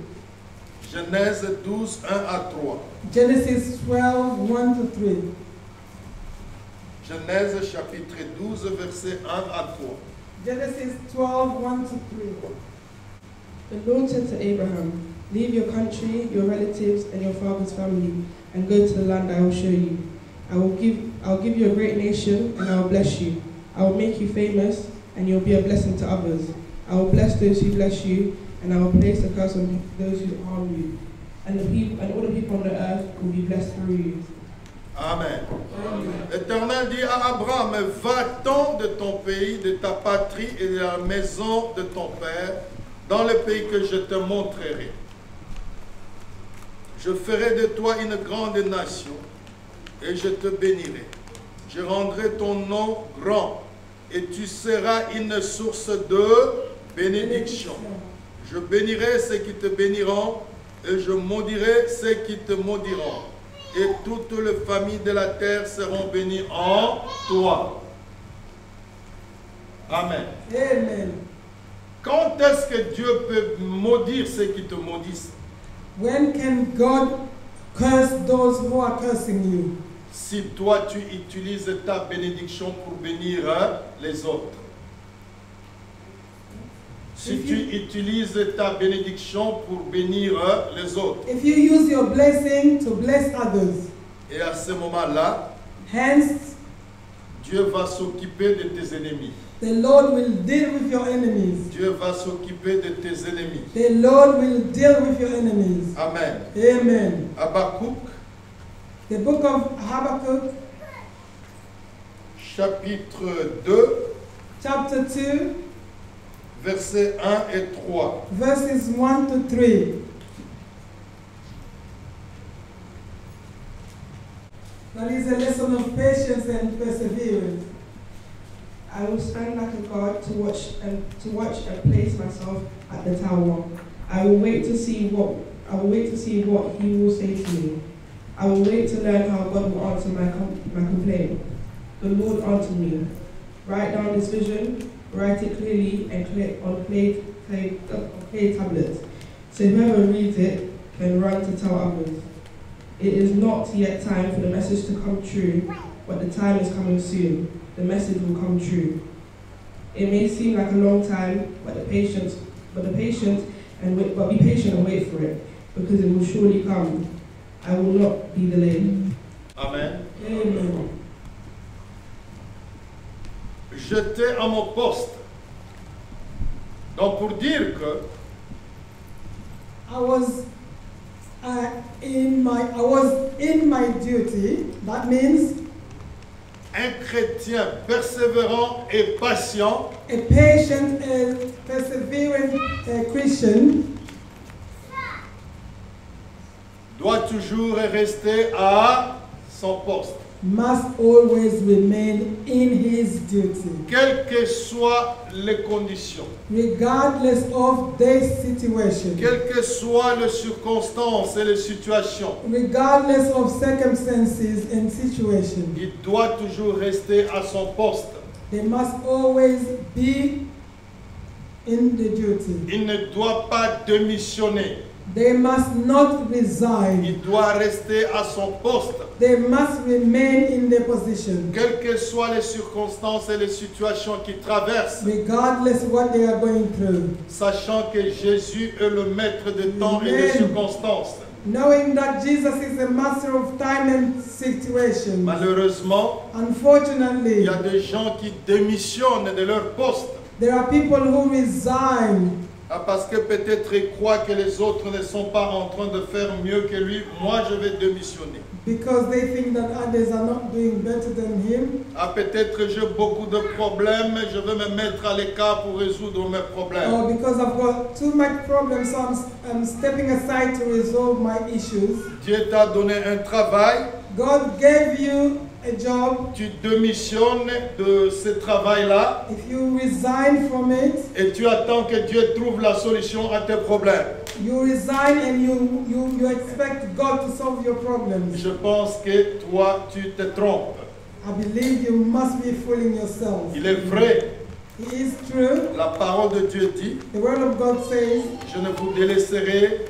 S1: Genèse douze, un à trois.
S2: Genesis twelve, one to three.
S1: Genèse chapitre douze, versets un à trois.
S2: Genesis twelve, one to three.
S3: The Lord said to Abraham, leave your country, your relatives, and your father's family, and go to the land I will show you. I will give, I will give you a great nation, and I will bless you. I will make you famous, and you will be a blessing to others. I will bless those who bless you, and I will place a curse on those who harm you. And the people, and all the people on the earth will be blessed through you.
S1: Amen. L'Éternel dit à Abraham, va-t'en de ton pays, de ta patrie et de la maison de ton père, dans le pays que je te montrerai. Je ferai de toi une grande nation et je te bénirai. Je rendrai ton nom grand et tu seras une source de bénédiction. Je bénirai ceux qui te béniront et je maudirai ceux qui te maudiront. Et toutes les familles de la terre seront bénies en toi. Amen.
S2: Amen.
S1: Quand est-ce que Dieu peut maudire ceux qui te maudissent?
S2: When can God curse those who are cursing you.
S1: Si toi tu utilises ta bénédiction pour bénir hein, les autres. Si
S2: If
S1: tu
S2: you-
S1: utilises ta bénédiction pour bénir hein, les autres.
S2: If you use your blessing to bless others,
S1: Et à ce moment-là,
S2: hence
S1: Dieu va s'occuper de tes ennemis.
S2: the Lord will deal with your enemies.
S1: Dieu va s'occuper de tes ennemis.
S2: The Lord will deal with your enemies.
S1: Amen.
S2: Amen.
S1: Habakkuk,
S2: The book of Habakkuk,
S1: chapitre deux,
S2: chapter two,
S1: versets un et trois.
S2: verses one to three. That is a lesson of patience and perseverance.
S3: I will stand like a guard to watch and to watch and place myself at the tower. I will wait to see what I will wait to see what he will say to me. I will wait to learn how God will answer my com- my complaint. The Lord answered me. Write down this vision, write it clearly and clear on clay, clay, uh, clay tablets, so whoever reads it can run to tell others. It is not yet time for the message to come true, but the time is coming soon. The message will come true. It may seem like a long time, but the patience, but the patience and wait, but be patient and wait for it, because it will surely come. I will not be delayed.
S1: Amen.
S2: Amen.
S1: J'étais à mon poste. Donc pour dire que
S2: I was uh, in my I was in my duty. That means
S1: un chrétien persévérant et patient
S2: a patient and persevering uh, Christian
S1: doit toujours rester à son poste.
S2: must always remain in his duty,
S1: Quelles que soient les conditions,
S2: regardless of their situation,
S1: quelles que soient les circonstances et les situations,
S2: regardless of circumstances and situation.
S1: il doit toujours rester à son poste.
S2: They must always be in the duty.
S1: Il ne doit pas démissionner.
S2: They must not resign.
S1: Il doit rester à son poste.
S2: They must remain in their position,
S1: Quelles que soient les circonstances et les situations qu'ils traversent,
S2: regardless what they are going through.
S1: sachant que Jésus est le maître des temps et des
S2: Amen.
S1: circonstances.
S2: Knowing that Jesus is the master of time and situation.
S1: Malheureusement, il
S2: Unfortunately,
S1: y a des gens qui démissionnent de leur poste
S2: there are people who resign
S1: ah, parce que peut-être ils croient que les autres ne sont pas en train de faire mieux que lui. Moi, je vais démissionner.
S2: because they think that others are not doing better than him.
S1: Ah, peut-être que j'ai beaucoup de problèmes, je vais me mettre à l'écart pour résoudre mes problèmes.
S2: Or because I've got too much problems, so I'm, I'm stepping aside to resolve my issues.
S1: Dieu t'a donné un travail,
S2: God gave you a job.
S1: tu démissionnes de ce travail-là
S2: If you resign from it,
S1: et tu attends que Dieu trouve la solution à tes problèmes.
S2: you resign and you, you, you expect God to solve your problems.
S1: Je pense que toi, tu te trompes.
S2: I believe you must be fooling yourself.
S1: Il est vrai,
S2: It is true.
S1: la parole de Dieu dit,
S2: The word of God says,
S1: je ne vous délaisserai,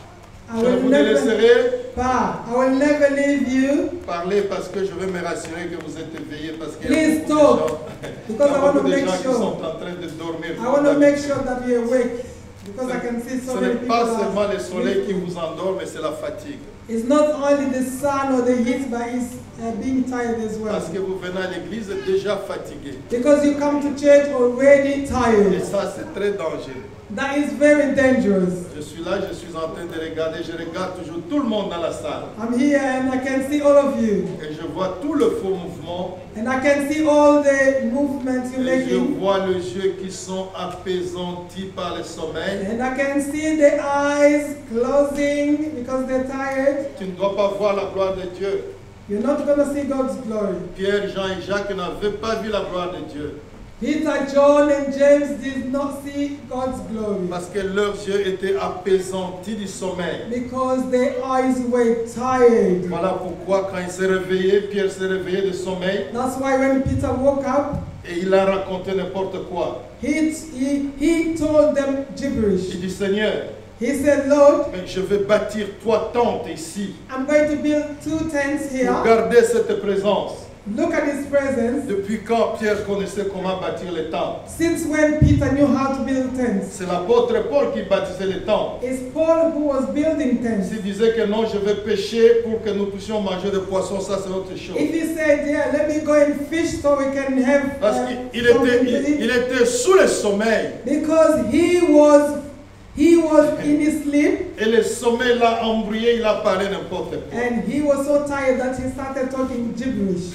S2: I
S1: je ne
S2: will
S1: vous
S2: never,
S1: délaisserai
S2: Pa, I will never leave you
S1: parler parce que je veux me rassurer que vous êtes éveillés parce qu'il y a
S2: Please
S1: beaucoup de
S2: talk,
S1: gens, il y
S2: because
S1: a
S2: I want
S1: beaucoup
S2: to
S1: de
S2: make
S1: gens qui
S2: sure.
S1: sont en train de dormir.
S2: I want to make sure that you're awake because I can see so
S1: Ce
S2: many
S1: n'est
S2: people.
S1: pas
S2: are
S1: seulement le soleil qui
S2: sleeping.
S1: vous endort, mais c'est la fatigue.
S2: It's not only the sun or the heat, but it's uh, being tired as well.
S1: Parce que vous venez à l'église déjà fatigué.
S2: Because you come to church already
S1: Et
S2: tired.
S1: ça, c'est très dangereux.
S2: That is very dangerous.
S1: Je suis là, je suis en train de regarder, je regarde toujours tout le monde dans la salle.
S2: I'm here and I can see all of you.
S1: Et je vois tout le faux mouvement.
S2: And I can see all the movements you're
S1: Et je
S2: making.
S1: vois les yeux qui sont apaisantis par le sommeil.
S2: And I can see the eyes closing because they're tired.
S1: Tu ne dois pas voir la gloire de Dieu.
S2: You're not going to see God's glory.
S1: Pierre, Jean et Jacques n'avaient pas vu la gloire de Dieu.
S2: Peter, John, and James did not see God's glory
S1: Parce que leurs yeux étaient apaisantis du sommeil.
S2: because their eyes were tired.
S1: Voilà pourquoi quand il s'est réveillé, Pierre s'est réveillé de sommeil
S2: That's why when Peter woke up,
S1: et il a raconté n'importe quoi.
S2: he, he, he told them
S1: Il
S2: gibberish.
S1: dit, Seigneur,
S2: He said, Lord,
S1: mais je vais bâtir trois tentes ici
S2: I'm going to build two tents
S1: pour
S2: here.
S1: garder cette présence.
S2: Look at his presence.
S1: Depuis quand Pierre connaissait comment bâtir les tentes?
S2: Since when Peter knew how to build tents?
S1: C'est l'apôtre Paul qui bâtissait les tentes.
S2: It's Paul who was building tents.
S1: S'il disait que non, je vais pêcher pour que nous puissions manger des poissons, ça c'est autre chose.
S2: If he said, yeah, let me go and fish so we can have
S1: Parce
S2: uh,
S1: qu'il
S2: something
S1: était,
S2: to
S1: il,
S2: eat.
S1: il était sous le sommeil.
S2: Because he was he was in his sleep
S1: Et le sommeil l'a embrouillé, il a parlé n'importe quoi.
S2: and he was so tired that he started talking gibberish.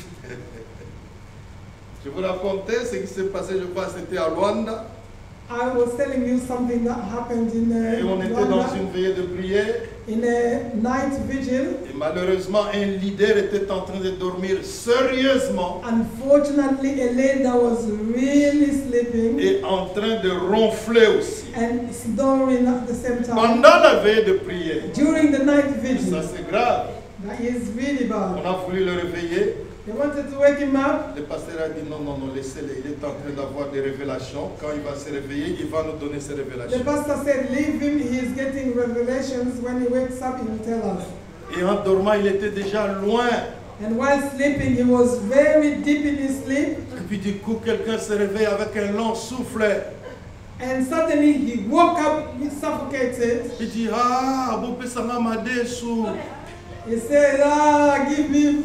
S1: Je vous racontais ce qui s'est passé, je crois que c'était à Luanda.
S2: I was telling you something that happened in
S1: Et on
S2: uh,
S1: était dans
S2: Rwanda,
S1: une veillée de prière.
S2: in a night vigil.
S1: Et malheureusement, un leader était en train de dormir sérieusement
S2: Unfortunately, a lady that was really sleeping
S1: et en train de ronfler aussi.
S2: and snoring at the same time
S1: Pendant la veillée de prière.
S2: during the night
S1: Ça
S2: vigil.
S1: c'est grave.
S2: That is really
S1: On
S2: bad.
S1: a voulu le réveiller.
S2: They wanted to wake him up.
S1: Le pasteur a dit non, non, non, laissez-le. Il est en train d'avoir des révélations. Quand il va se réveiller, il va nous donner ses
S2: The
S1: révélations.
S2: pastor said, leave him, he is getting revelations. When he wakes up, he will tell us.
S1: Et en dormant, il était déjà loin.
S2: And while sleeping, he was very deep in his sleep.
S1: Et puis du coup, quelqu'un se réveille avec un long souffle.
S2: And suddenly he woke up suffocated.
S1: Il dit, ah, Bope Sanga Madesu.
S2: He said, ah, give me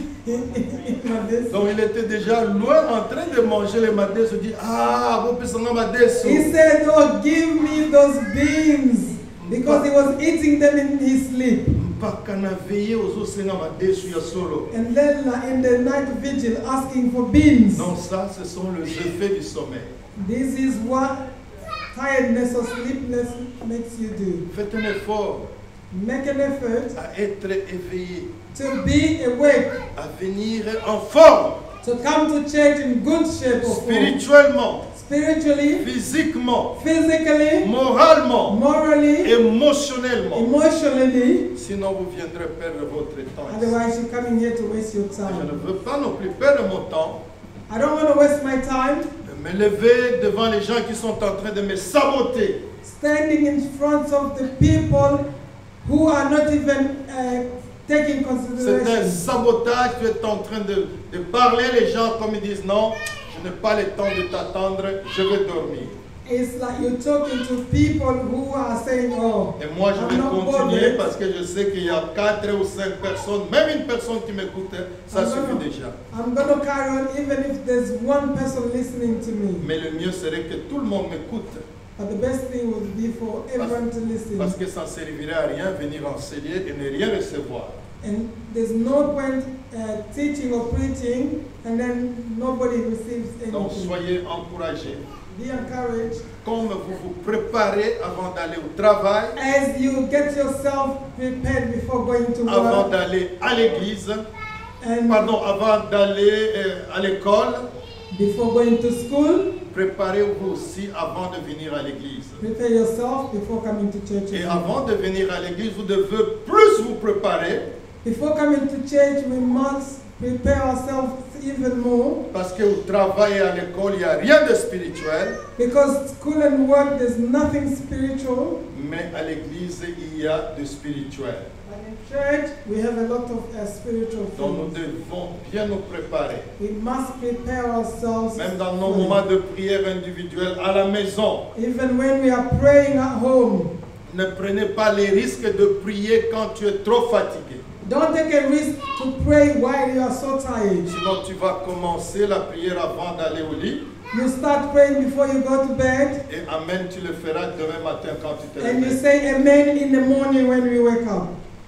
S2: this.
S1: Donc il était déjà loin en train de manger les Madesu. Il dit, ah, Bope Sanga Madesu.
S2: He said, oh, give me those beans. Because he was eating them in his sleep.
S1: Mpakana veillé aux Osenga Madesu ya solo.
S2: And then uh, in the night vigil, asking for beans.
S1: Donc ça, ce sont les effets du sommeil.
S2: This is what tiredness or sleepiness makes you do.
S1: Faites un effort
S2: Make an effort
S1: à être éveillé,
S2: to be awake,
S1: à venir en forme,
S2: to come to church in good shape or form.
S1: spirituellement,
S2: Spiritually,
S1: physiquement,
S2: physically,
S1: moralement,
S2: morally,
S1: émotionnellement.
S2: emotionally.
S1: Sinon, vous viendrez perdre votre temps. ici.
S2: Otherwise, you're coming here to waste your
S1: Je ne
S2: time.
S1: veux pas non plus perdre mon temps,
S2: I don't want to waste my time
S1: de me lever devant les gens qui sont en train de me saboter.
S2: standing in front of the people who are not even uh, taking
S1: C'est un
S2: consideration.
S1: sabotage. Tu es en train de, de parler les gens comme ils disent non, je n'ai pas le temps de t'attendre, je vais dormir.
S2: It's like you're talking to people who are saying, oh,
S1: Et moi, je
S2: I'm
S1: vais
S2: not
S1: continuer
S2: bothered.
S1: parce que je sais qu'il y a quatre ou cinq personnes, même une personne qui m'écoute, ça
S2: I'm
S1: suffit
S2: gonna-
S1: déjà.
S2: I'm going to carry on even if there's one person listening to me.
S1: Mais le mieux serait que tout le monde m'écoute
S2: But the best thing would be for everyone to
S1: parce
S2: listen.
S1: que ça ne servirait à rien venir enseigner et ne rien recevoir.
S2: And there's no point uh, teaching or preaching and then nobody receives
S1: Donc
S2: anything.
S1: soyez encouragés.
S2: Be encouraged.
S1: Comme vous vous préparez avant d'aller au travail,
S2: As you get yourself prepared before going to
S1: avant
S2: work
S1: d'aller à l'église,
S2: and
S1: pardon, avant d'aller euh, à l'école,
S2: before going to school,
S1: préparez-vous aussi avant de venir à l'église.
S2: prepare yourself before coming to church.
S1: Et
S2: as well.
S1: avant de venir à l'église, vous devez plus vous préparer
S2: Before coming to church, we must prepare ourselves even more
S1: parce qu'au travail et à l'école, il n'y a rien de spirituel,
S2: because school and work, there's nothing spiritual.
S1: mais à l'église, il y a de spirituel.
S2: But in church, we have a lot of uh, spiritual
S1: Donc nous
S2: things.
S1: devons bien nous préparer.
S2: We must prepare ourselves.
S1: Même dans nos
S2: fully.
S1: moments de prière individuelle à la maison,
S2: Even when we are praying at home,
S1: ne prenez pas les risques de prier quand tu es trop fatigué.
S2: don't take a risk to pray while you are so tired.
S1: Sinon, tu vas commencer la prière avant d'aller au lit.
S2: You start praying before you go to bed,
S1: Et Amen, tu le feras demain matin quand tu te
S2: and you
S1: réveilles.
S2: say amen in the morning when we wake up.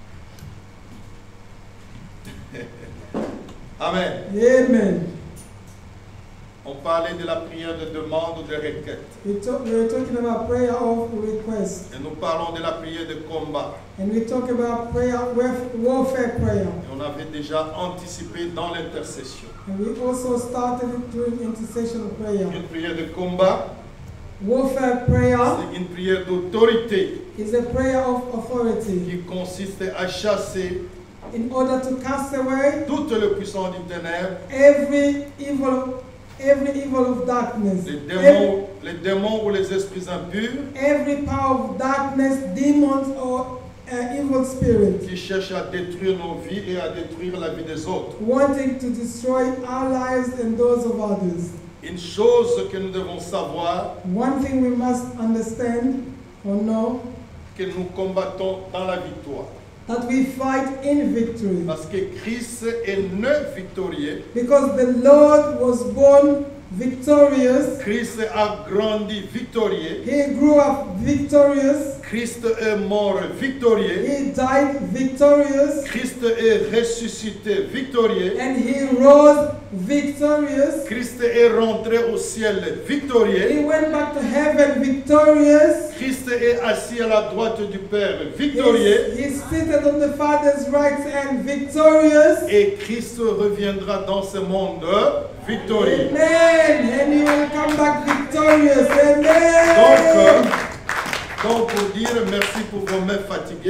S1: Amen.
S2: Amen.
S1: On parlait de la prière de demande ou de requête.
S2: We, talk, we were talking about prayer of request,
S1: Et nous parlons de la prière de combat.
S2: and we talk about prayer, warf- warfare prayer.
S1: Et on avait déjà anticipé dans l'intercession.
S2: And we also started it during intercession prayer.
S1: Une prière de combat,
S2: Warfare prayer
S1: c'est une prière d'autorité
S2: is a prayer of authority
S1: qui consiste à chasser
S2: in order to cast away
S1: toute le puissance du ténèbre
S2: every evil every evil of darkness,
S1: Les
S2: every,
S1: démons, les démons ou les esprits impurs
S2: every power of darkness, demons or uh, evil spirits,
S1: qui cherchent à détruire nos vies et à détruire la vie des autres.
S2: wanting to destroy our lives and those of others.
S1: Une chose que nous devons savoir,
S2: One thing we must understand or know,
S1: que nous combattons dans la victoire.
S2: that we fight in victory.
S1: Parce que Christ est né victorieux.
S2: Because the Lord was born victorious,
S1: Christ a grandi victorieux.
S2: He grew up victorious,
S1: Christ est mort victorieux.
S2: He died victorious,
S1: Christ est ressuscité victorieux.
S2: and He rose victorious.
S1: Christ est rentré au ciel victorieux.
S2: He went back to heaven victorious.
S1: Christ est assis à la droite du Père victorieux.
S2: He's, he's seated on the Father's right hand victorious.
S1: Et Christ reviendra dans ce monde victorieux.
S2: Amen. And He will come back victorious.
S1: Donc,
S2: Amen.
S1: euh, donc pour dire merci pour vos mains fatiguées,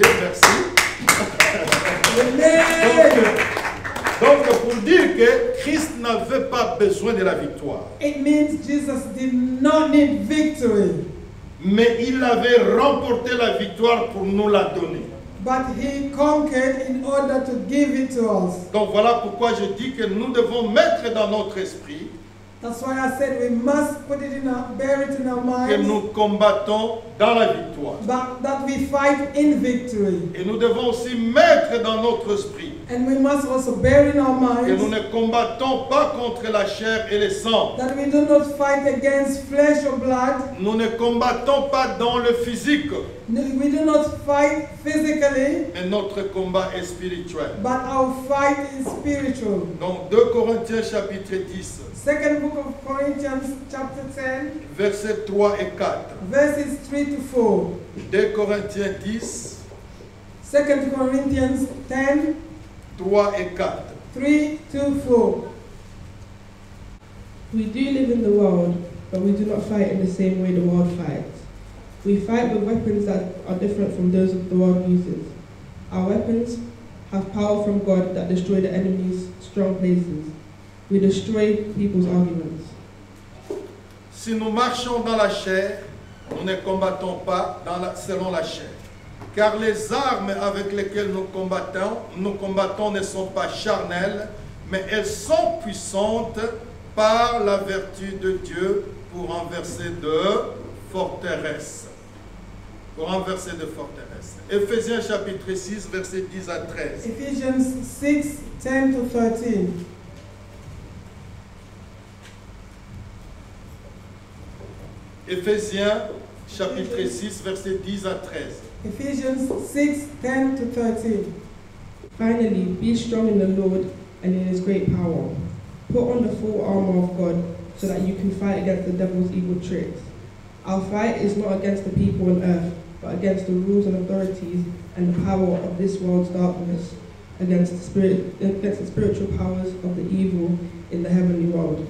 S1: merci.
S2: Amen.
S1: Donc, donc pour dire que Christ n'avait pas besoin de la victoire,
S2: It means Jesus did not need victory,
S1: mais il avait remporté la victoire pour nous la donner.
S2: but He conquered in order to give it to us.
S1: Donc voilà pourquoi je dis que nous devons mettre dans notre esprit
S2: That's why I said we must put it in our, bear it in our
S1: que
S2: minds,
S1: nous combattons dans la victoire.
S2: but that we fight in victory.
S1: Et nous devons aussi mettre dans notre esprit
S2: And we must also bear in our
S1: que nous
S2: minds
S1: ne combattons pas contre la chair et le sang.
S2: that we do not fight against flesh or blood.
S1: Nous ne combattons pas dans le physique,
S2: No, we do not fight physically,
S1: mais notre combat est spirituel.
S2: but our fight is spiritual.
S1: Donc deux Corinthiens chapitre dix,
S2: Second book of Corinthians chapter ten,
S1: versets trois et quatre.
S2: verses three to four.
S1: deux Corinthiens dix,
S2: Second Corinthians ten,
S1: trois et quatre.
S2: three to four.
S3: We do live in the world, but we do not fight in the same way the world fights. We fight with weapons that are different from those that the world uses. Our weapons have power from God that destroy the enemy's strong places. We destroy people's arguments.
S1: Si nous marchons dans la chair, nous ne combattons pas dans la- selon la chair. Car les armes avec lesquelles nous combattons, nous combattons ne sont pas charnelles, mais elles sont puissantes par la vertu de Dieu pour renverser de forteresses. Pour renverser de forteresses. Éphésiens chapitre six, versets dix à treize.
S2: Ephesians six, ten to thirteen.
S1: Éphésiens chapitre six, versets dix à treize.
S2: Ephesians six, ten to thirteen.
S3: Finally, be strong in the Lord and in his great power. Put on the full armor of God so that you can fight against the devil's evil tricks. Our fight is not against the people on earth, but against the rules and authorities and the power of this world's darkness, against the spirit, against the spiritual powers of the evil in the heavenly world.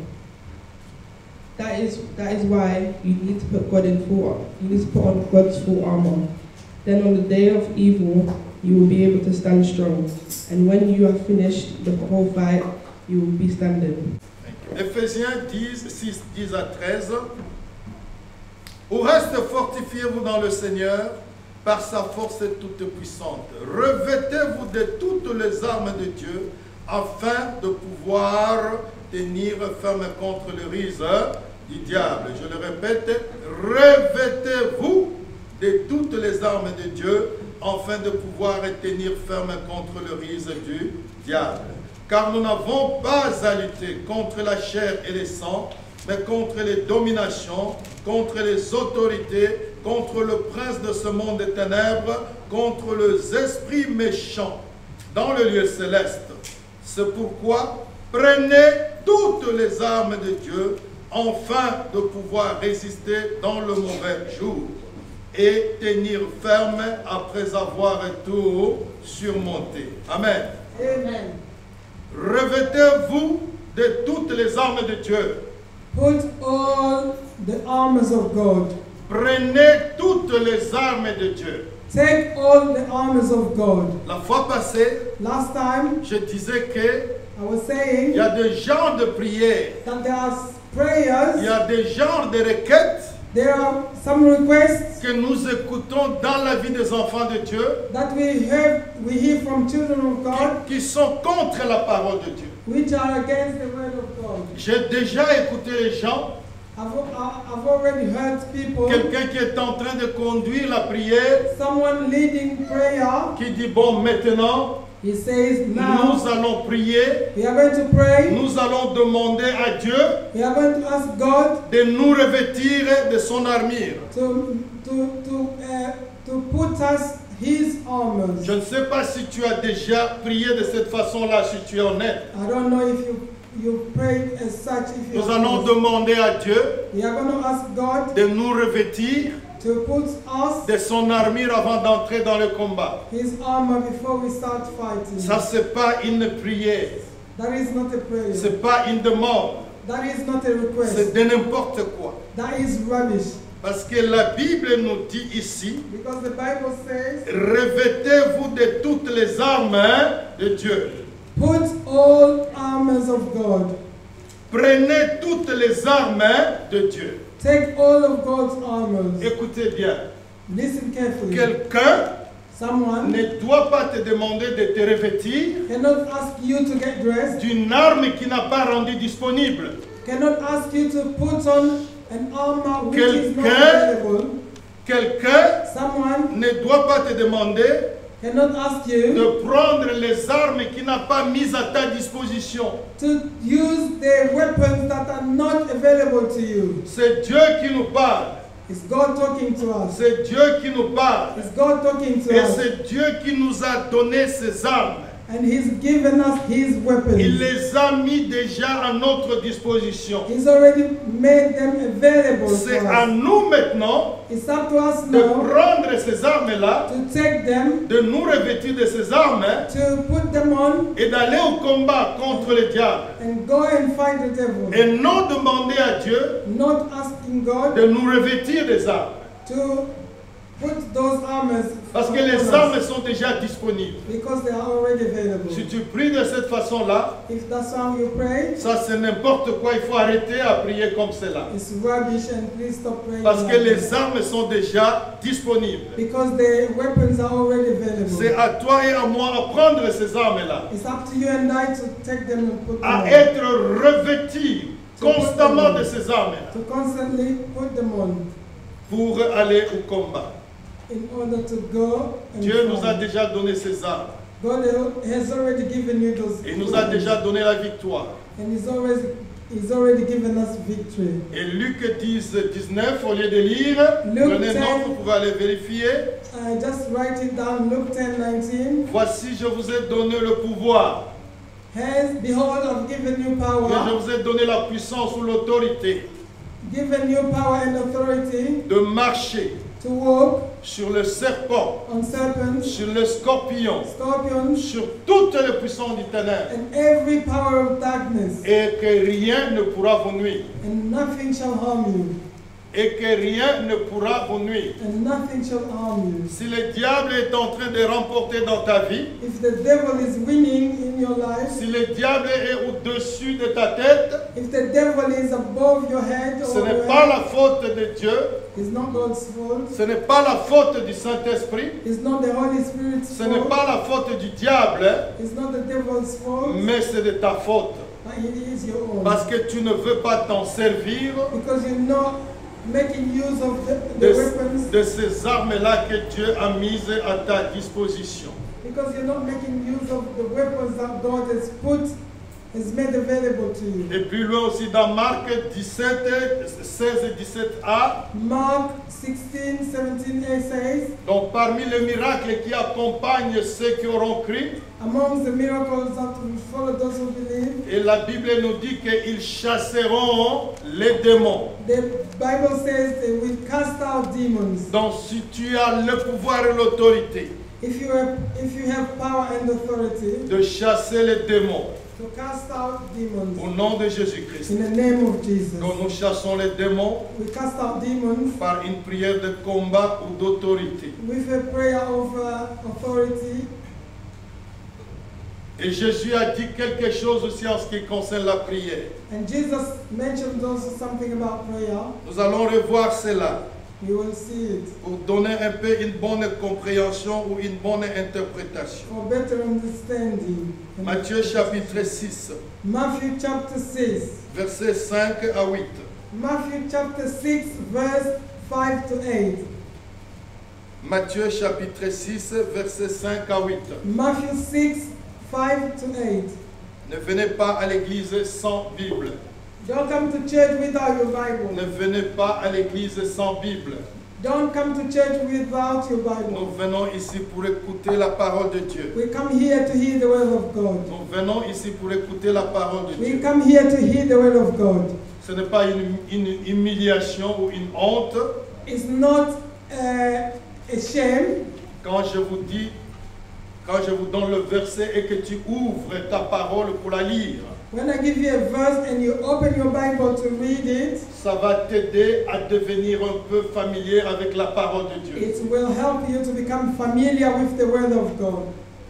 S3: That is that is why you need to put God in full. You need to put on God's full armor. Then on the day of evil, you will be able to stand strong. And when you have finished the whole fight, you will be standing.
S1: Éphésiens dix, six, dix à treize. Au reste, fortifiez-vous dans le Seigneur par sa force toute puissante. Revêtez-vous de toutes les armes de Dieu afin de pouvoir tenir ferme contre le ruse du diable. Je le répète, revêtez-vous de toutes les armes de Dieu afin de pouvoir tenir ferme contre le ruse du diable. Car nous n'avons pas à lutter contre la chair et le sang, mais contre les dominations, contre les autorités, contre le prince de ce monde des ténèbres, contre les esprits méchants dans le lieu céleste. C'est pourquoi prenez toutes les armes de Dieu, afin de pouvoir résister dans le mauvais jour et tenir ferme après avoir tout surmonté. Amen.
S2: Amen.
S1: Revêtez-vous de toutes les armes de Dieu.
S2: Put on the armors of God.
S1: Prenez toutes les armes de Dieu.
S2: Take all the armors of God.
S1: La fois passée,
S2: Last time
S1: je disais que
S2: I was
S1: il
S2: saying
S1: y a des gens de prière
S2: that there are prayers,
S1: il y a des genres de requêtes
S2: there are some requests
S1: que nous écoutons dans la vie des enfants de Dieu
S2: that we hear, we hear from children of God,
S1: qui, qui sont contre la parole de Dieu.
S2: which are against the word of God.
S1: J'ai déjà écouté les gens,
S2: I've, I've already heard people,
S1: quelqu'un qui est en train de conduire la prière,
S2: someone leading prayer,
S1: qui dit, bon, maintenant,
S2: he says, now
S1: nous allons prier,
S2: we are going to pray,
S1: nous allons demander à Dieu
S2: we are going to ask God
S1: de nous revêtir de son armure.
S2: to, to, to, uh, to put us his armor.
S1: Je ne sais pas si tu as déjà prié de cette façon-là, si tu es honnête.
S2: I don't know if you, you prayed as such. If you
S1: Nous allons demander à Dieu
S2: we are going to ask God
S1: de nous revêtir
S2: to put us
S1: de son armure avant d'entrer dans le combat.
S2: his armor before we start fighting.
S1: Ça, ce n'est pas une prière,
S2: That is not a prayer.
S1: ce n'est pas une demande,
S2: That is not a request.
S1: c'est de n'importe quoi.
S2: That is rubbish.
S1: Parce que la Bible nous dit ici,
S2: Because the Bible says,
S1: revêtez-vous de toutes les armes de Dieu.
S2: put all armors of God.
S1: Prenez toutes les armes de Dieu.
S2: Take all of God's armors.
S1: Écoutez bien,
S2: Listen carefully.
S1: quelqu'un
S2: Someone
S1: ne doit pas te demander de te revêtir
S2: cannot ask you to get dressed,
S1: d'une arme qui n'a pas rendu disponible.
S2: cannot ask you to put on an armor which is not
S1: Quelqu'un-
S2: available.
S1: Quelqu'un
S2: Someone
S1: ne doit pas te demander
S2: cannot ask you
S1: de prendre les armes qu'il n'a pas mises à ta disposition.
S2: to use the weapons that are not available to you.
S1: C'est Dieu qui nous parle.
S2: It's God talking to us.
S1: C'est Dieu qui nous parle.
S2: It's God talking to
S1: Et
S2: us.
S1: c'est Dieu qui nous a donné ces armes.
S2: And He's given us His weapons.
S1: Il les a mis déjà à notre disposition.
S2: He's already made them available
S1: C'est
S2: for
S1: à
S2: us.
S1: nous maintenant
S2: It's up to us
S1: de
S2: now
S1: prendre ces armes-là,
S2: to take them,
S1: de nous revêtir de ces armes
S2: to put them on,
S1: et d'aller au combat contre le diable.
S2: and go and fight the devil.
S1: Et non demander à Dieu
S2: Not asking God
S1: de nous revêtir des armes.
S2: to put those armors
S1: Parce que
S2: on
S1: les
S2: us,
S1: armes sont déjà disponibles.
S2: because they are already available.
S1: Si tu pries de cette façon-là,
S2: If that's how you pray,
S1: ça c'est n'importe quoi. Il faut arrêter à prier comme cela.
S2: it's rubbish, and please stop praying.
S1: Parce que
S2: like
S1: les
S2: that.
S1: armes sont déjà disponibles.
S2: Because the weapons are already available.
S1: C'est à toi et à moi à prendre ces armes-là,
S2: It's up to you and I to take them and put them
S1: à
S2: on.
S1: être revêtis constamment de ces armes-là
S2: To constantly put them on
S1: pour aller au combat.
S2: in order to go and
S1: Dieu nous a
S2: fight.
S1: déjà donné ces armes.
S2: God has already given you those
S1: Il nous a
S2: weapons.
S1: déjà donné la victoire.
S2: And He's always He's already given us victory.
S1: Et Luc dix, dix-neuf, au lieu de lire,
S2: Luc
S1: prenez
S2: dix.
S1: note, vous pouvez aller vérifier.
S2: Uh, just write it down, Luke ten nineteen.
S1: Voici, je vous ai donné le pouvoir.
S2: Hence, behold, I've given you
S1: Et je
S2: power,
S1: vous ai donné la puissance ou l'autorité
S2: given you power and authority
S1: de marcher
S2: to walk
S1: sur le serpent,
S2: on serpents,
S1: sur le scorpion,
S2: scorpions,
S1: sur toutes les puissances du ténèbre,
S2: and every power of darkness,
S1: et que rien ne pourra vous nuire.
S2: and nothing shall harm you,
S1: Et que rien ne pourra vous nuire.
S2: and nothing shall harm you.
S1: Si le diable est en train de remporter dans ta vie,
S2: If the devil is winning in your life,
S1: si le diable est au-dessus de ta tête,
S2: if the devil is above your head,
S1: ce
S2: or
S1: n'est
S2: your
S1: pas
S2: head,
S1: la faute de Dieu,
S2: it's not God's fault.
S1: ce n'est pas la faute du Saint-Esprit,
S2: It's not the Holy Spirit's
S1: ce n'est
S2: fault.
S1: pas la faute du diable,
S2: It's not the devil's fault,
S1: mais c'est de ta faute.
S2: but it is your own.
S1: Parce que tu ne veux pas t'en servir
S2: Because you're not making use of the, the
S1: de,
S2: weapons,
S1: de ces armes-là que Dieu a mises à ta disposition.
S2: because you're not making use of the weapons that God has put, has made available to you.
S1: Et plus loin aussi dans Marc dix-sept, seize et dix-sept a,
S2: Mark sixteen, seventeen a says,
S1: donc parmi les miracles qui accompagnent ceux qui auront cru,
S2: amongst the miracles that will follow those who believe,
S1: et la Bible nous dit qu'ils chasseront les démons.
S2: the Bible says they will cast out demons.
S1: Donc si tu as le pouvoir et l'autorité
S2: If you have, if you have power and authority
S1: de chasser les démons
S2: to cast out
S1: au
S2: demons
S1: nom de Jésus-Christ,
S2: in the name of Jesus,
S1: donc nous chassons les démons
S2: we cast out demons
S1: par une prière de combat ou d'autorité.
S2: with a prayer of uh, authority.
S1: Et Jésus a dit quelque chose aussi en ce qui concerne la prière.
S2: And Jesus mentioned also something about prayer.
S1: Nous allons revoir cela
S2: We will see it
S1: pour donner un peu une bonne compréhension ou une bonne interprétation.
S2: for better understanding.
S1: Matthieu chapitre six,
S2: Matthew chapter six.
S1: versets cinq à huit.
S2: Matthew chapter six, verse five to eight.
S1: Matthieu chapitre six, versets cinq à huit.
S2: Matthew six, five to eight.
S1: Ne venez pas à l'église sans Bible.
S2: Don't come to church without your
S1: Ne
S2: Bible.
S1: venez pas à l'église sans Bible.
S2: Don't come to church without your
S1: Nous
S2: Bible.
S1: venons ici pour écouter la parole de Dieu.
S2: We come here to hear the word of God.
S1: Nous venons ici pour écouter la parole de
S2: We
S1: Dieu.
S2: come here to hear the word of God.
S1: Ce n'est pas une, une humiliation ou une honte
S2: It's not uh, a shame
S1: quand je vous dis, quand je vous donne le verset et que tu ouvres ta parole pour la lire.
S2: when I give you a verse and you open your Bible to read it.
S1: Ça va t'aider à devenir un peu familier avec la parole de Dieu.
S2: It will help you to become familiar with the word of God.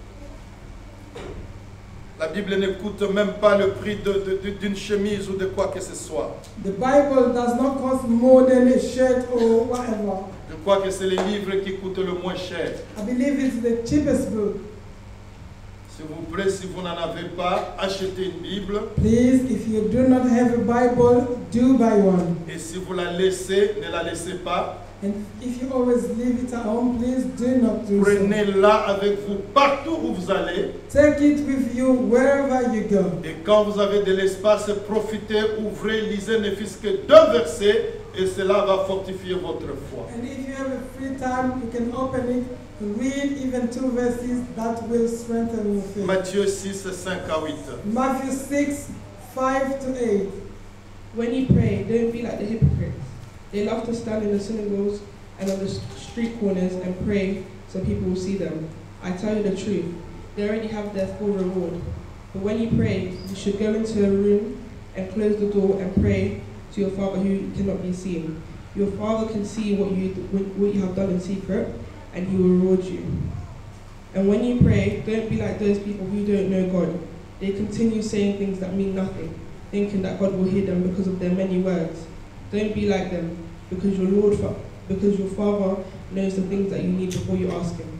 S1: La Bible ne coûte même pas le prix de- de- de- d'une chemise ou de quoi que ce soit.
S2: The Bible does not cost more than a shirt or whatever.
S1: Je crois que c'est les livres qui coûtent le moins cher.
S2: I believe it's the cheapest book.
S1: S'il vous plaît, si vous n'en avez pas, achetez une Bible.
S2: Please, if you do not have a Bible, do buy one.
S1: Et si vous la laissez, ne la laissez pas.
S2: And if you always leave it at home, please do not do so.
S1: Prenez-la avec vous partout où vous allez.
S2: Take it with you wherever you go.
S1: Et quand vous avez de l'espace, profitez, ouvrez, lisez ne fût-ce que deux versets. Et cela va fortifier votre foi.
S2: And if you have a free time, you can open it and read even two verses that will strengthen your faith.
S1: Matthieu six, cinq à huit.
S2: Matthew six, five to eight.
S3: When you pray, don't be like the hypocrites. They love to stand in the synagogues and on the s- street corners and pray so people will see them. I tell you the truth, they already have their full reward. But when you pray, you should go into a room and close the door and pray to your Father who cannot be seen. Your Father can see what you, what you have done in secret, and He will reward you. And when you pray, don't be like those people who don't know God. They continue saying things that mean nothing, thinking that God will hear them because of their many words. Don't be like them, because your Lord, because your Father knows the things that you need before you ask Him.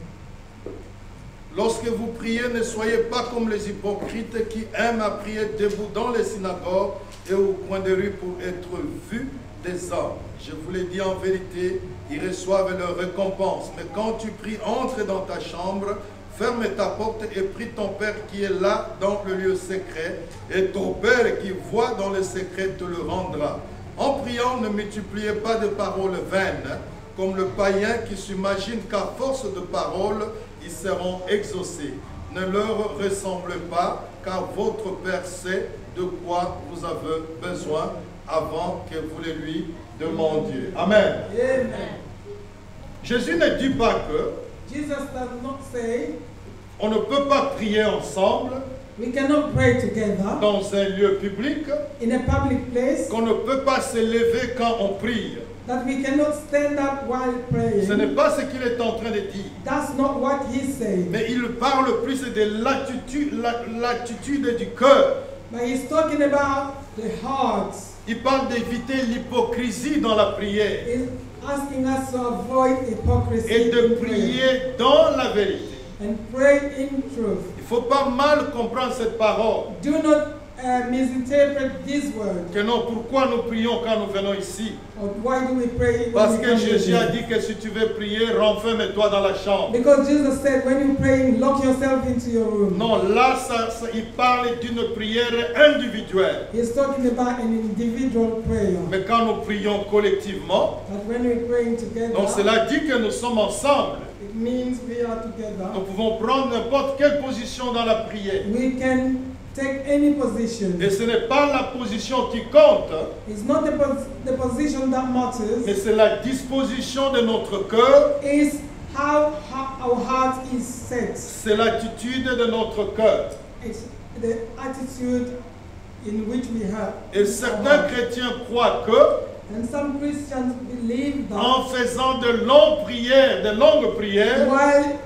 S1: Lorsque vous priez, ne soyez pas comme les hypocrites qui aiment à prier debout dans les synagogues et au coin des rues pour être vus des hommes. Je vous l'ai dit en vérité, ils reçoivent leur récompense. Mais quand tu pries, entre dans ta chambre, ferme ta porte et prie ton Père qui est là dans le lieu secret, et ton Père qui voit dans le secret te le rendra. En priant, ne multipliez pas de paroles vaines, comme le païen qui s'imagine qu'à force de paroles, ils seront exaucés. Ne leur ressemblez pas, car votre Père sait de quoi vous avez besoin avant que vous le lui demandiez. Amen.
S2: Amen.
S1: Jésus ne dit pas que
S2: Jesus does not say
S1: on ne peut pas prier ensemble
S2: we cannot pray together
S1: dans un lieu public,
S2: in a public place,
S1: qu'on ne peut pas se lever quand on prie.
S2: that we cannot stand up while praying.
S1: Ce n'est pas ce qu'il est en train de dire.
S2: That's not what he's saying.
S1: Mais il parle plus de l'attitude, la- l'attitude du cœur.
S2: But he's talking about the heart.
S1: Il parle d'éviter l'hypocrisie dans la prière
S2: He's asking us to avoid hypocrisy
S1: et de
S2: in prayer
S1: prier dans la vérité.
S2: and pray in truth.
S1: Il ne faut pas mal comprendre cette parole.
S2: Do not uh, misinterpret this word.
S1: Que non, pourquoi nous prions quand nous venons ici?
S2: Or why do we pray? when
S1: Parce
S2: we
S1: que
S2: come
S1: Jésus a
S2: here?
S1: dit que si tu veux prier, renferme-toi dans la chambre.
S2: Because Jesus said, when you pray, lock yourself into your room.
S1: Non, là, ça, ça- il parle d'une prière individuelle.
S2: He's talking about an individual prayer.
S1: Mais quand nous prions collectivement,
S2: But when we're praying together,
S1: donc cela dit que nous sommes ensemble.
S2: it means we are
S1: Nous
S2: together.
S1: pouvons prendre n'importe quelle position dans la prière.
S2: We can take any position.
S1: Et ce n'est pas la position qui compte,
S2: It's not the, pos- the position that
S1: mais
S2: matters.
S1: c'est la disposition de notre cœur,
S2: It's how, how our heart is set.
S1: c'est l'attitude de notre cœur.
S2: It's the attitude in which we have.
S1: Et certains chrétiens croient que,
S2: And some Christians believe that
S1: en faisant de longues prières, de longues prières,
S2: while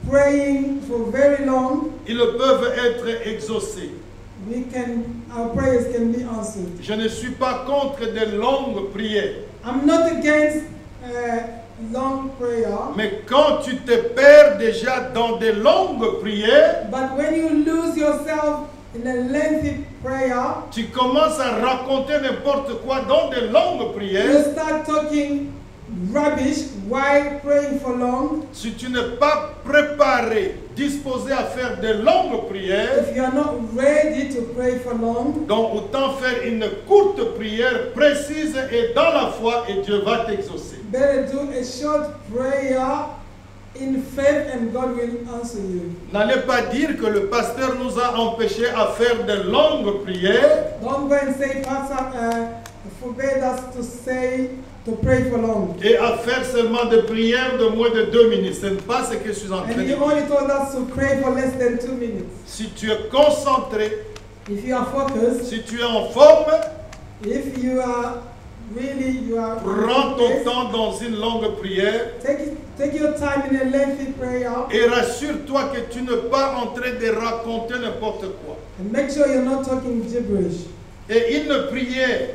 S2: praying for very long,
S1: ils peuvent être exaucés.
S2: we can, our prayers can be answered.
S1: Je ne suis pas contre de longues prières.
S2: I'm not against uh, long prayer,
S1: Mais quand tu te perds déjà dans de longues prières,
S2: but when you lose yourself in a lengthy prayer,
S1: tu commences à raconter n'importe quoi dans de longues
S2: you
S1: prières.
S2: start talking rubbish while praying for long.
S1: Si tu n'es pas préparé, disposé à faire de longues prières,
S2: If you are not ready to pray for long,
S1: donc autant faire une courte prière précise et dans la foi et Dieu va t'exaucer.
S2: better do a short prayer in faith and God will answer you.
S1: N'allez pas dire que le pasteur nous a empêchés à faire de longues prières.
S2: Don't go and say, Pastor uh, forbade us to say, to pray for long.
S1: Et à faire seulement des prières de moins de deux minutes. Ce n'est pas ce que je suis en train
S2: And
S1: de
S2: he
S1: dire.
S2: only told us to pray for less than two minutes.
S1: Si tu es concentré,
S2: If you are focused,
S1: si tu es en forme,
S2: if you are really, you are
S1: prends ton temps dans une longue prière
S2: take, it- take your time in a lengthy prayer
S1: et rassure-toi que tu n'es pas en train de raconter n'importe quoi.
S2: and make sure you're not talking gibberish.
S1: Et une prière,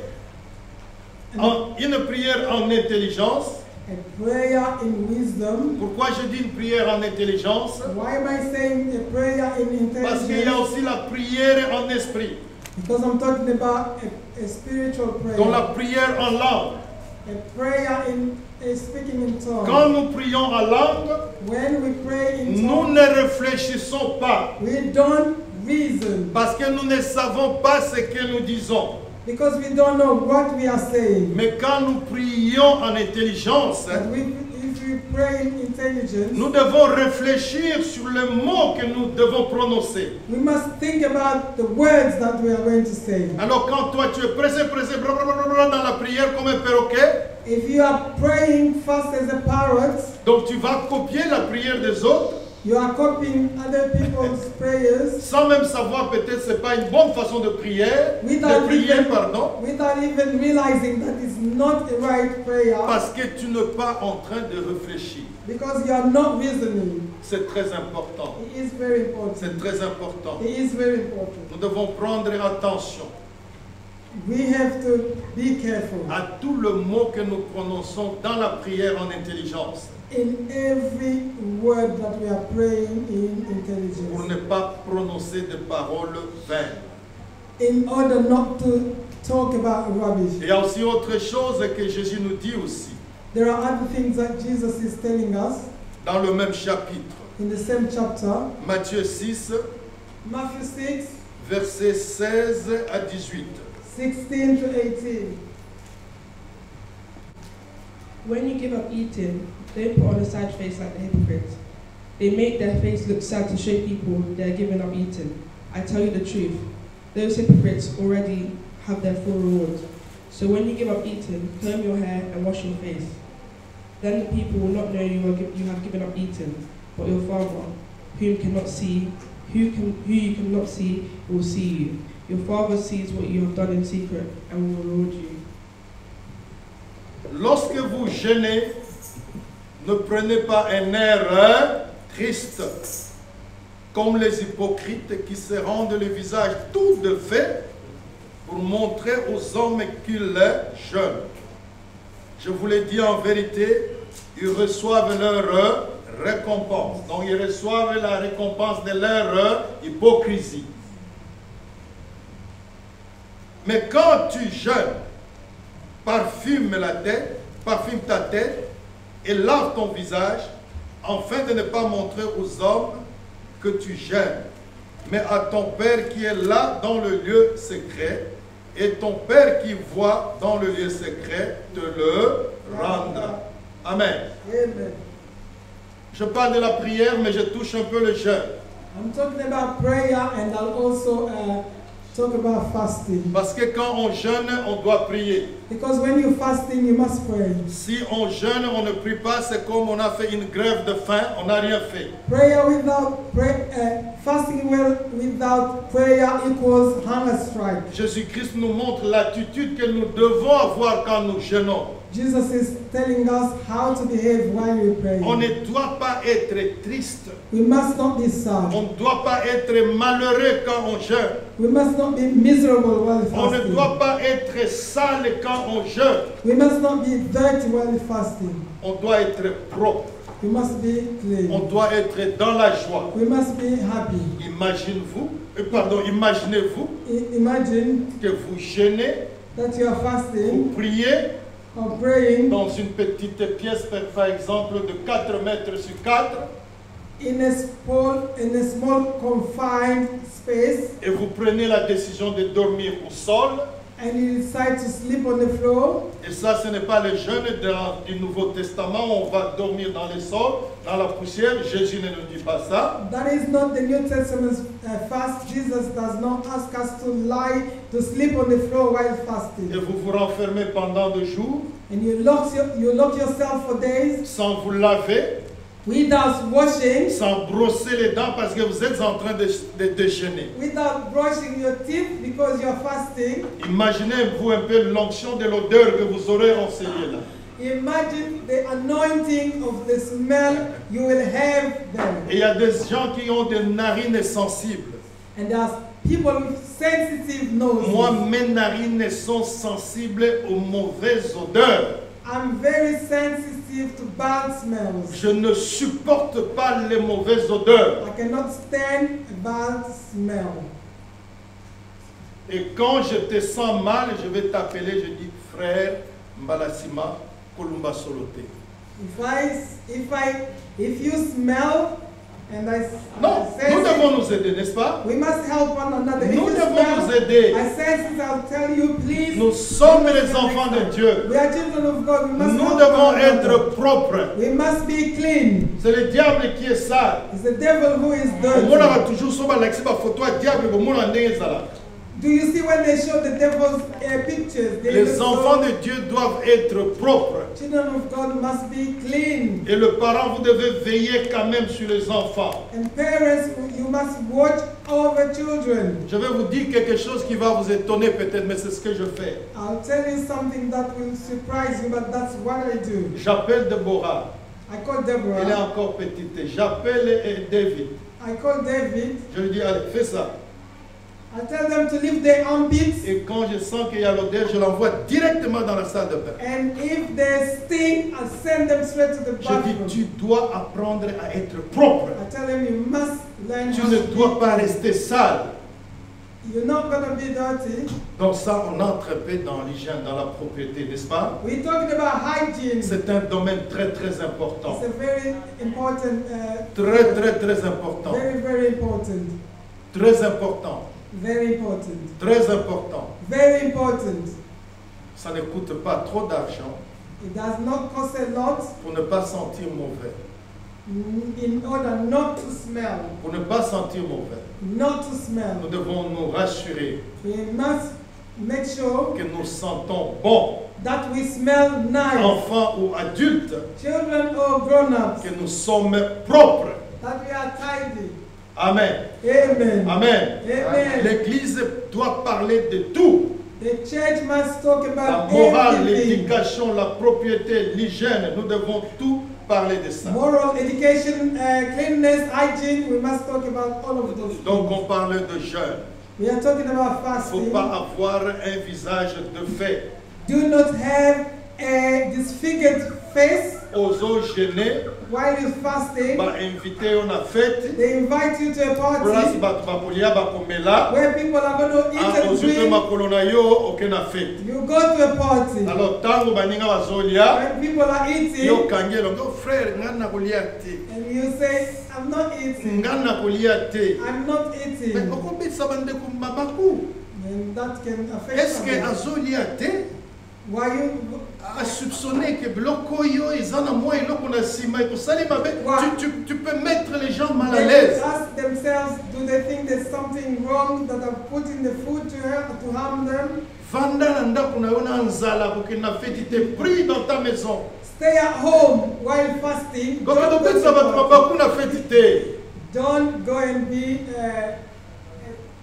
S1: en, une prière en intelligence.
S2: A prayer in wisdom.
S1: Pourquoi je dis une prière en intelligence?
S2: Why am I saying a prayer in
S1: Parce qu'il y a
S2: intelligence?
S1: aussi la prière en esprit.
S2: Because I'm talking about a, a spiritual prayer.
S1: Dans la prière en langue.
S2: A prayer in a speaking in tongues.
S1: Quand nous prions en langue,
S2: When we pray in
S1: nous
S2: tongues,
S1: ne réfléchissons pas.
S2: we don't reason
S1: Parce que nous ne savons pas ce que nous disons.
S2: because we don't know what we are saying.
S1: Mais quand nous prions en intelligence,
S2: But we, if we pray in intelligence,
S1: nous devons réfléchir sur les mots que nous devons prononcer.
S2: we must think about the words that we are going to say.
S1: Alors quand toi tu es pressé, pressé, blablabla, dans la prière comme un perroquet,
S2: If you are praying fast as a parrot,
S1: donc tu vas copier la prière des autres,
S2: you are copying other people's prayers
S1: sans même savoir peut-être c'est pas une bonne façon de prier,
S2: without
S1: de prier,
S2: even,
S1: pardon,
S2: without even realizing that it's not a right prayer
S1: parce que tu n'es pas en train de réfléchir.
S2: because you are not reasoning.
S1: C'est très important.
S2: It is very important.
S1: C'est très important.
S2: It is very important.
S1: Nous devons prendre attention
S2: We have to be careful
S1: à tout le mot que nous prononçons dans la prière en intelligence
S2: in every word that we are praying in
S1: pour
S2: intelligence
S1: ne pas prononcer de paroles vaines.
S2: in order not to talk about rubbish.
S1: Il y a aussi autre chose que Jésus nous dit aussi
S2: There are other things that Jesus is telling us
S1: dans le même chapitre.
S2: in the same chapter.
S1: Matthieu six,
S2: Matthew six,
S1: versets seize à dix-huit.
S2: sixteen to eighteen.
S3: When you give up eating, don't put on a sad face like the hypocrites. They make their face look sad to show people they are giving up eating. I tell you the truth, those hypocrites already have their full reward. So when you give up eating, comb your hair and wash your face. Then the people will not know you, are, gi- you have given up eating, but your Father, whom cannot see, who can who you cannot see, will see you. Your Father sees what you have done in secret and will reward you.
S1: Lorsque vous jeûnez, ne prenez pas un air triste, comme les hypocrites qui se rendent le visage tout de fait pour montrer aux hommes qu'ils jeûnent. Je vous le dis en vérité, ils reçoivent leur récompense. Donc ils reçoivent la récompense de leur hypocrisie. Mais quand tu jeûnes, parfume la tête, parfume ta tête et lave ton visage, afin de ne pas montrer aux hommes que tu jeûnes, mais à ton Père qui est là dans le lieu secret, et ton Père qui voit dans le lieu secret te le rendra. Amen.
S2: Amen.
S1: Je parle de la prière, mais je touche un peu le jeûne.
S2: I'm talking about prayer and I'll also uh, talk about fasting.
S1: Parce que quand on jeûne, on doit prier.
S2: Because when you're fasting, you must pray.
S1: Si on jeûne, on ne prie pas, c'est comme on a fait une grève de faim, on n'a rien fait.
S2: Prayer without pray, uh, fasting well without prayer equals hunger strike.
S1: Jésus-Christ nous montre l'attitude que nous devons avoir quand nous jeûnons.
S2: Jesus is telling us how to behave while we pray.
S1: On ne doit pas être triste.
S2: We must not be sad.
S1: On ne doit pas être malheureux quand on jeûne.
S2: We must not be miserable while
S1: On ne
S2: fasting.
S1: doit pas être sale quand on jeûne.
S2: We must not be dirty while fasting.
S1: On doit être propre.
S2: We must be clean.
S1: On doit être dans la joie.
S2: We must be happy.
S1: Imagine-vous, euh, pardon, imaginez-vous
S2: I- imagine
S1: que vous jeûnez,
S2: that you are
S1: vous
S2: fasting
S1: priez
S2: or praying
S1: dans une petite pièce, par par exemple, de quatre mètres sur quatre,
S2: in a small, in a small confined space,
S1: et vous prenez la décision de dormir au sol.
S2: and you decide to sleep on the floor.
S1: Et ça, ce n'est pas le jeûne dans- du Nouveau Testament, on va dormir dans le sol, dans la poussière. Jésus ne nous dit pas ça.
S2: That is not the New Testament uh, fast. Jesus does not ask us to lie, to sleep on the floor while
S1: Et
S2: fasting.
S1: vous vous renfermez pendant deux jours,
S2: And you lock, your, you lock yourself for days
S1: sans vous laver,
S2: without washing,
S1: sans brosser les dents parce que vous êtes en train de, de déjeuner.
S2: without brushing your teeth because you're fasting.
S1: Imaginez-vous un peu l'onction de l'odeur que vous aurez en ce lieu-là.
S2: Imagine the anointing of the smell you will have
S1: Et
S2: then.
S1: il y a des gens qui ont des narines sensibles.
S2: And there's people with sensitive noses.
S1: Moi, mes narines sont sensibles aux mauvaises odeurs.
S2: I'm very sensitive to bad smells.
S1: Je ne supporte pas les mauvaises odeurs.
S2: I cannot stand a bad smell.
S1: Et quand je te sens mal, je vais t'appeler, je dis frère Mbalassima Kolumba Solote.
S2: If I, if I, if you smell, and I,
S1: Non,
S2: I sense
S1: nous
S2: it,
S1: devons nous aider, n'est-ce pas?
S2: we must help one another. If
S1: Nous
S2: you
S1: devons
S2: smell,
S1: nous aider.
S2: I sense it, I'll tell you, please.
S1: Nous sommes les enfants de Dieu.
S2: We are children of God. We must
S1: Nous
S2: help
S1: devons
S2: one another.
S1: être propres.
S2: We must be clean.
S1: C'est le diable qui est sale.
S2: It's the devil who is
S1: On a
S2: dirty.
S1: toujours souvent la photo à diable, mais on a un
S2: Do you see when they show the devil's uh, pictures? They
S1: Les
S2: look so-
S1: enfants de Dieu doivent être propres.
S2: Children of God must be clean.
S1: Et le parent, vous devez veiller quand même sur les enfants.
S2: And parents, you must watch over children.
S1: Je vais vous dire quelque chose qui va vous étonner peut-être, mais c'est ce que je fais.
S2: I'll tell you something that will surprise you, but that's what I do.
S1: J'appelle Deborah.
S2: I call
S1: Elle est
S2: Deborah.
S1: encore petite. J'appelle euh, David.
S2: I call David.
S1: Je lui dis, allez, fais ça.
S2: I tell them to lift their armpits.
S1: Et quand je sens qu'il y a l'odeur, je l'envoie directement dans la salle de bain.
S2: And if they stink, I send them straight to the
S1: Je dis,
S2: bathroom.
S1: tu dois apprendre à être propre.
S2: I tell them you must learn
S1: Tu
S2: how
S1: ne
S2: to
S1: dois
S2: be.
S1: pas rester sale.
S2: You're not going to be dirty.
S1: Donc ça, on entre un peu dans l'hygiène, dans la propriété, n'est-ce pas?
S2: We're talking about hygiene. It's
S1: C'est un domaine très très important.
S2: a very important, uh,
S1: Très très très important.
S2: very, very important.
S1: Très important.
S2: Very important.
S1: Très important.
S2: Very important.
S1: Ça ne coûte pas trop d'argent
S2: It does not cost a lot
S1: pour ne pas sentir mauvais.
S2: in order not to smell.
S1: Pour ne pas sentir mauvais.
S2: Not to
S1: Nous
S2: smell.
S1: devons nous rassurer
S2: We must make sure
S1: que nous sentons bon,
S2: that we smell nice.
S1: enfants ou adultes,
S2: Children or grown-ups.
S1: que nous sommes propres.
S2: That we are tidy.
S1: Amen.
S2: Amen.
S1: Amen.
S2: Amen.
S1: L'Église doit parler de tout.
S2: The church must talk
S1: La
S2: about
S1: morale,
S2: everything.
S1: l'éducation, la propriété, l'hygiène, nous devons tout parler de ça.
S2: Moral education, uh, cleanliness, hygiene, we must talk about all of those
S1: Donc
S2: things.
S1: on parle de jeûne.
S2: We are talking about
S1: Il ne
S2: fasting.
S1: faut pas avoir un visage de fait.
S2: Do not have a disfigured face
S1: Aux eaux gênées,
S2: while you're fasting.
S1: bah invité on a fête.
S2: They invite you to a
S1: Place
S2: party
S1: batu bakolia bakomela.
S2: where people are going to
S1: Ah,
S2: eat and
S1: ozupe
S2: drink.
S1: makolo na yo okena fête.
S2: You go to a party
S1: Alors tango baninga bazolia,
S2: when people are eating
S1: yo kangi elongo frère nga na kolia te.
S2: and you say, I'm not eating.
S1: Nga na kolia te.
S2: I'm not
S1: Mais
S2: eating.
S1: okobisa bandeko mabaku.
S2: And that can affect
S1: Est-ce que
S2: someone.
S1: azolia te?
S2: Why you
S1: A soupçonner que biloko yo eza na mwa eloko na nsima ekosali mabe,
S2: Ouais.
S1: tu, tu, tu peux mettre les gens mal à
S2: they
S1: l'aise.
S2: ask themselves, do they think there's something wrong that I've put in the food to hurt, to harm them?
S1: Vanda na ndako na yo na nzala kokende na feti te, prie dans ta maison.
S2: Stay at home while fasting.
S1: Donc
S2: Don't go to
S1: topesa bato
S2: the party.
S1: mabaku na feti te.
S2: Don't go and be uh,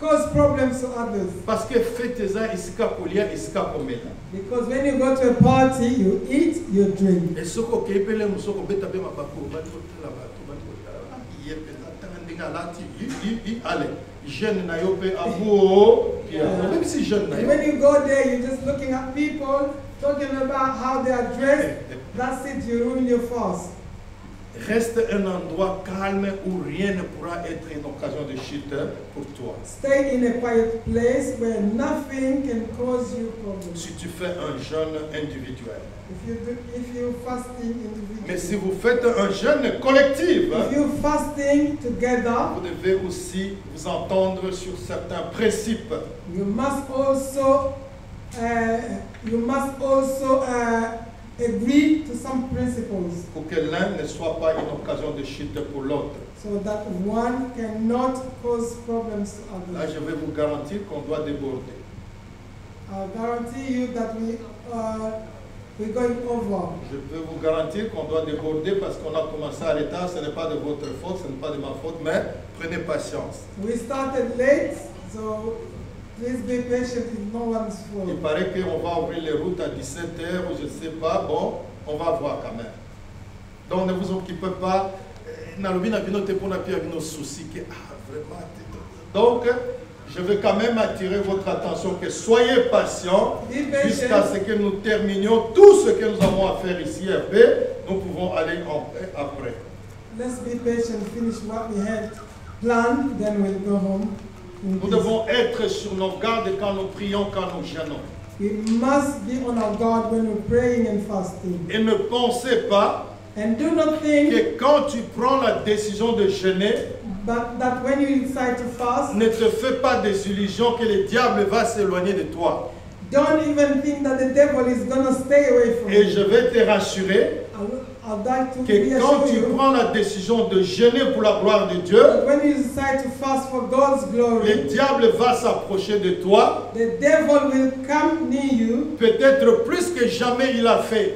S2: cause problems to others.
S1: Parce que faites-en iska kolia iska komela.
S2: Because when you go to a party, you eat, you drink.
S1: Et soko kepele musoko beta be mabako bali kotela bato bali kotela yepe tandinga lati i i ale jeune na yo pe abuo même si jeune na yo.
S2: When you go there, you're just looking at people, talking about how they are dressed. That's it, you ruin your fast.
S1: Reste un endroit calme où rien ne pourra être une occasion de chute pour toi.
S2: Stay in a quiet place where nothing can cause you problems.
S1: Si tu fais un jeûne individuel.
S2: If you do, if you fasting individually.
S1: Mais si vous faites un jeûne collectif,
S2: if you fasting together,
S1: vous devez aussi vous entendre sur certains principes.
S2: You must also, uh, you must also. Uh, agree to some principles.
S1: Pour que l'un ne soit pas une occasion de chute pour l'autre.
S2: So that one cannot cause problems to others.
S1: Là, je vais vous garantir qu'on doit déborder.
S2: I'll guarantee you that we uh, we're going over.
S1: Je peux vous garantir qu'on doit déborder parce qu'on a commencé à l'état. Ce n'est pas de votre faute, ce n'est pas de ma faute, mais prenez patience.
S2: We started late, so please be patient, it's no one's fault.
S1: Il paraît qu'on va ouvrir les routes à dix-sept heures ou je ne sais pas. Bon, on va voir quand même. Donc ne vous occupez pas. Donc, je veux quand même attirer votre attention que soyez patients jusqu'à ce que nous terminions tout ce que nous avons à faire ici à paix. Nous pouvons aller en paix après.
S2: Let's be patient, finish what we had planned, then we'll go home.
S1: Nous devons être sur nos gardes quand nous prions, quand nous jeûnons.
S2: We must be on our guard when we're praying and fasting.
S1: Et ne pensez pas
S2: and do not think
S1: que quand tu prends la décision de jeûner,
S2: but that when you decide to fast,
S1: ne te fais pas des illusions que le diable va s'éloigner de toi.
S2: Don't even think that the devil is going to stay away from
S1: Et
S2: you.
S1: je vais te rassurer
S2: I'd like to
S1: que quand tu
S2: you
S1: prends la décision de jeûner pour la gloire de Dieu,
S2: that when you decide to fast for God's glory,
S1: le diable va s'approcher de toi.
S2: the devil will come near you
S1: Peut-être plus que jamais il a fait.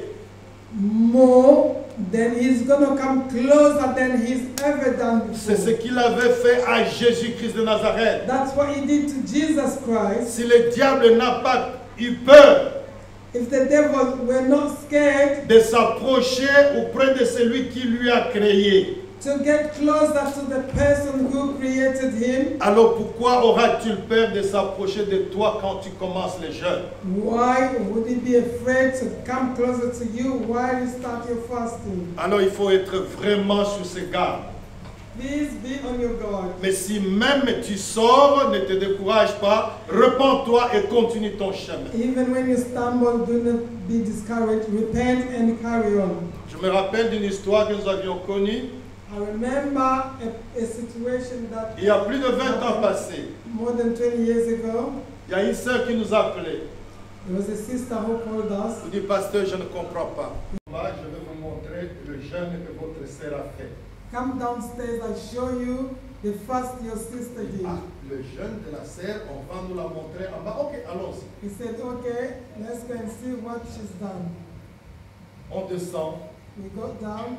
S2: more than he's going to come closer than he's ever done
S1: C'est ce
S2: before.
S1: qu'il avait fait à Jésus-Christ de Nazareth.
S2: That's what he did to Jesus Christ.
S1: Si le diable n'a pas eu peur
S2: If the devil were not scared
S1: de s'approcher auprès de celui qui lui a créé,
S2: to get closer to the person who created him,
S1: alors pourquoi aura-t-il peur de s'approcher de toi quand tu commences le jeûne?
S2: why would he be afraid to come closer to you while you start your fasting?
S1: Alors il faut être vraiment sur ses gardes.
S2: Please be on your guard.
S1: Mais si même tu sors, ne te décourage pas, repens-toi et continue ton chemin.
S2: Even when you stumble, do not be discouraged. Repent and carry on.
S1: Je me rappelle d'une histoire que nous avions connue
S2: I remember a, a situation that
S1: il y a plus de vingt ans passés.
S2: more than twenty years ago,
S1: Il y a une sœur qui nous appelait.
S2: there was a sister who called us.
S1: Elle dit, pasteur, je ne comprends pas. Moi, je vais vous montrer le jeûne que votre sœur a fait.
S2: Come downstairs, I show you the fast your sister did.
S1: Ah, le jeûne de la sœur, on va nous la montrer en bas. Ok, allons-y.
S2: He said, okay, let's go and see what she's done.
S1: On descend,
S2: We got down.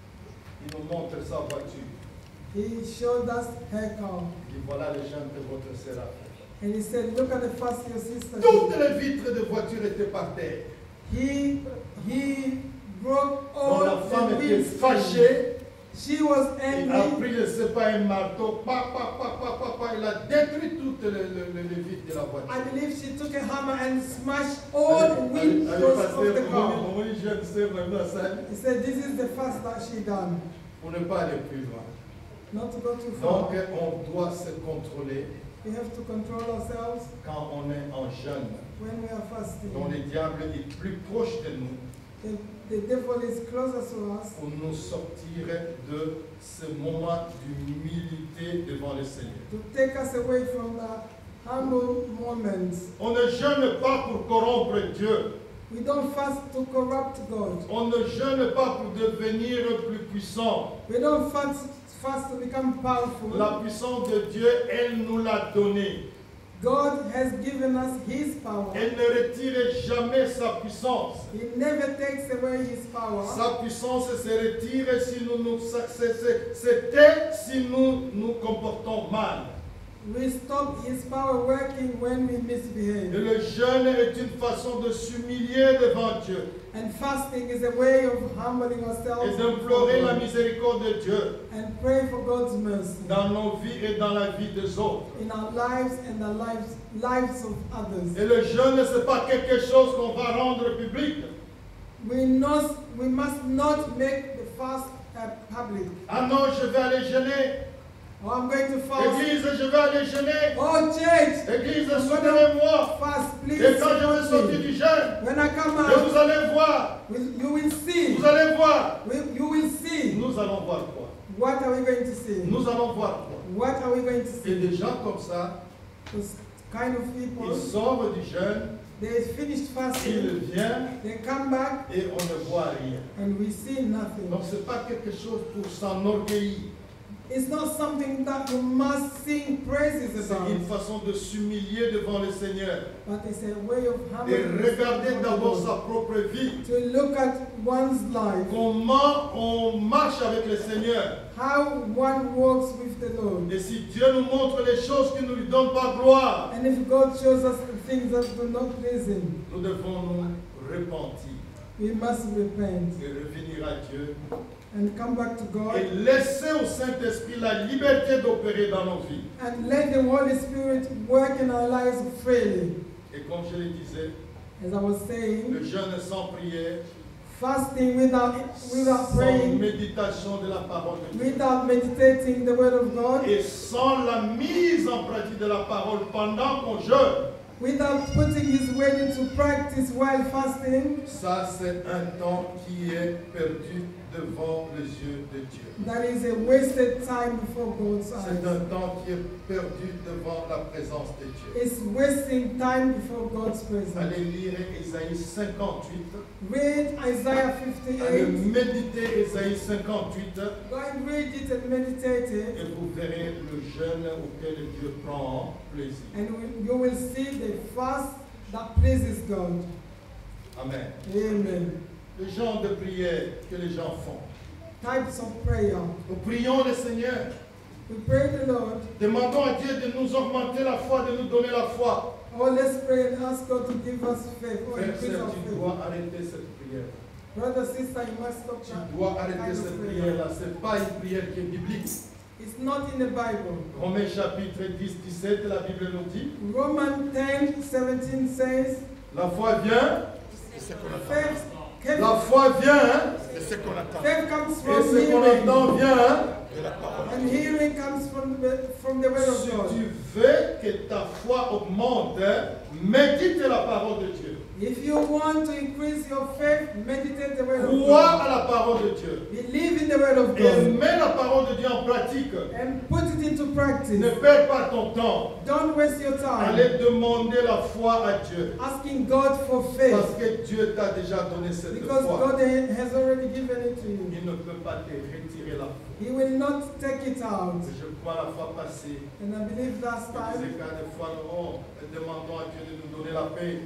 S1: il nous montre sa voiture.
S2: He showed us her car.
S1: Il dit, voilà le jeûne que votre sœur a fait.
S2: And he said, look at the fast your sister
S1: Toutes
S2: did.
S1: les vitres de voiture étaient par terre.
S2: He, he broke
S1: Donc
S2: all
S1: la femme
S2: the
S1: était
S2: windscreens.
S1: fâchée.
S2: She was
S1: Il a
S2: angry.
S1: pris, je ne sais pas, un marteau. Pa, pa, pa, pa, pa, pa, il a détruit toutes les, les, les vitres de la voiture.
S2: I believe she took a hammer and smashed all the
S1: Allez, allez, allez,
S2: windows of
S1: pasteur,
S2: the car.
S1: on va y jeûne, c'est vraiment ça.
S2: He said, this is the fast that she done.
S1: Pour ne pas aller plus loin.
S2: Not to go too
S1: Donc,
S2: far.
S1: on doit se contrôler
S2: We have to control ourselves
S1: quand on est en jeûne.
S2: when we are fasting.
S1: Dont le diable est plus proche de nous
S2: The, the devil is closer to us
S1: pour nous sortir de ce moment d'humilité devant le Seigneur.
S2: to take us away from the humble moments.
S1: On ne jeûne pas pour corrompre Dieu.
S2: We don't fast to corrupt God.
S1: On ne jeûne pas pour devenir plus puissant.
S2: We don't fast, fast to become powerful.
S1: La puissance de Dieu, elle nous l'a donnée.
S2: God has given us His power.
S1: Elle ne retire jamais sa puissance.
S2: He never takes away His power.
S1: Sa puissance se retire si nous nous, c'était si nous nous comportons mal.
S2: we stop His power working when we
S1: Et
S2: misbehave.
S1: le jeûne est une façon de s'humilier devant Dieu
S2: And fasting is a way of humbling ourselves
S1: et
S2: before
S1: d'implorer la
S2: God
S1: miséricorde de Dieu
S2: and pray for God's mercy
S1: dans nos vies et dans la vie des autres.
S2: in our lives and the lives, lives of others.
S1: Et le jeûne, ce n'est pas quelque chose qu'on va rendre public.
S2: We, not, we must not make the fast uh, public.
S1: Ah non, je vais aller jeûner.
S2: Oh, I'm going to fast.
S1: Église, je vais aller jeûner.
S2: Oh, church,
S1: Église,
S2: I'm going
S1: soutenez-moi.
S2: to fast. Please
S1: Et quand je vais
S2: support
S1: sortir
S2: me.
S1: du jeûne,
S2: When I come
S1: et
S2: out,
S1: vous allez voir,
S2: will- you will see.
S1: vous allez voir.
S2: Will- You will see.
S1: Nous allons voir quoi?
S2: What are we going to see?
S1: Nous allons voir quoi?
S2: What are we going to
S1: Et
S2: see?
S1: des gens comme ça,
S2: Those kind of people,
S1: ils sortent du jeûne,
S2: they finished fasting,
S1: ils viennent
S2: they come back,
S1: et on ne voit rien.
S2: and we see nothing.
S1: Donc ce n'est pas quelque chose pour s'enorgueillir.
S2: It's not something that you must sing praises
S1: C'est
S2: about,
S1: une façon de s'humilier devant le Seigneur.
S2: but it's a way of
S1: Et
S2: humbling
S1: regarder
S2: yourself
S1: d'abord
S2: before
S1: sa propre vie.
S2: God. To look at one's life,
S1: Comment on marche avec le Seigneur.
S2: how one walks with the Lord.
S1: Et si Dieu nous montre les choses qui ne lui donnent pas gloire,
S2: And if God shows us the things that do not please Him,
S1: nous devons nous repentir
S2: we must repent
S1: et revenir à Dieu
S2: and come back to
S1: et
S2: God
S1: laisser au Saint-Esprit la liberté d'opérer dans nos vies.
S2: and let the Holy Spirit work in our lives freely.
S1: Et comme je le disais,
S2: As I was saying,
S1: le jeûne sans prière,
S2: fasting without, without
S1: sans
S2: praying,
S1: méditation de la parole de Dieu
S2: without meditating the Word of God,
S1: et sans la mise en pratique de la parole pendant qu'on jeûne,
S2: without putting His Word into practice while fasting,
S1: ça c'est un temps qui est perdu devant les yeux de Dieu.
S2: that is a wasted time before God's
S1: C'est
S2: eyes.
S1: un temps qui est perdu devant la présence de Dieu.
S2: It's wasting time before God's presence.
S1: Allez lire Ésaïe cinquante-huit.
S2: Read Isaiah
S1: Allez
S2: fifty-eight.
S1: méditer Ésaïe cinquante-huit
S2: Go and read it and meditate it,
S1: et vous verrez le jeûne auquel Dieu prend plaisir.
S2: and we- you will see the fast that pleases God.
S1: Amen.
S2: Amen.
S1: Le genre de prière que les gens font.
S2: Types of prayer.
S1: Nous prions le Seigneur.
S2: We pray the Lord.
S1: Demandons à Dieu de nous augmenter la foi, de nous donner la foi.
S2: Oh, let's pray and ask God to give us faith. Oh,
S1: Frère,
S2: increase
S1: sœur,
S2: our
S1: tu
S2: faith.
S1: dois arrêter cette prière.
S2: Brother, sister, you must stop
S1: Tu
S2: that
S1: dois
S2: kind
S1: arrêter
S2: of
S1: cette
S2: prayer.
S1: prière-là. Ce n'est pas une prière qui est biblique.
S2: It's not in the Bible.
S1: Romains chapitre dix, dix-sept, la Bible nous dit,
S2: Romans ten, seventeen says,
S1: la foi vient,
S2: faith, faith,
S1: la foi vient,
S4: Et ce qu'on attend
S2: faith comes
S1: et
S2: from
S1: ce qu'on
S2: hearing,
S1: entend vient.
S4: de la parole.
S2: and hearing comes from the, from the Word of
S1: Si
S2: God.
S1: tu veux que ta foi augmente, médite la parole de Dieu.
S2: If you want to increase your faith, meditate the Word of
S1: Crois
S2: God.
S1: à la parole de Dieu.
S2: Believe in the Word of
S1: Et
S2: God
S1: mets la parole de Dieu en pratique.
S2: and put it into practice.
S1: Ne perds pas ton temps.
S2: Don't waste your time
S1: Allez demander la foi à Dieu.
S2: asking God for
S1: Parce
S2: faith,
S1: que Dieu t'a déjà donné cette
S2: because
S1: foi.
S2: God has already given it to you.
S1: Il ne peut pas te retirer la foi.
S2: He will not take it out.
S1: Je crois la fois passée,
S2: And I believe last
S1: je disais
S2: time
S1: qu'à des fois, nous demandons à Dieu de nous donner la paix.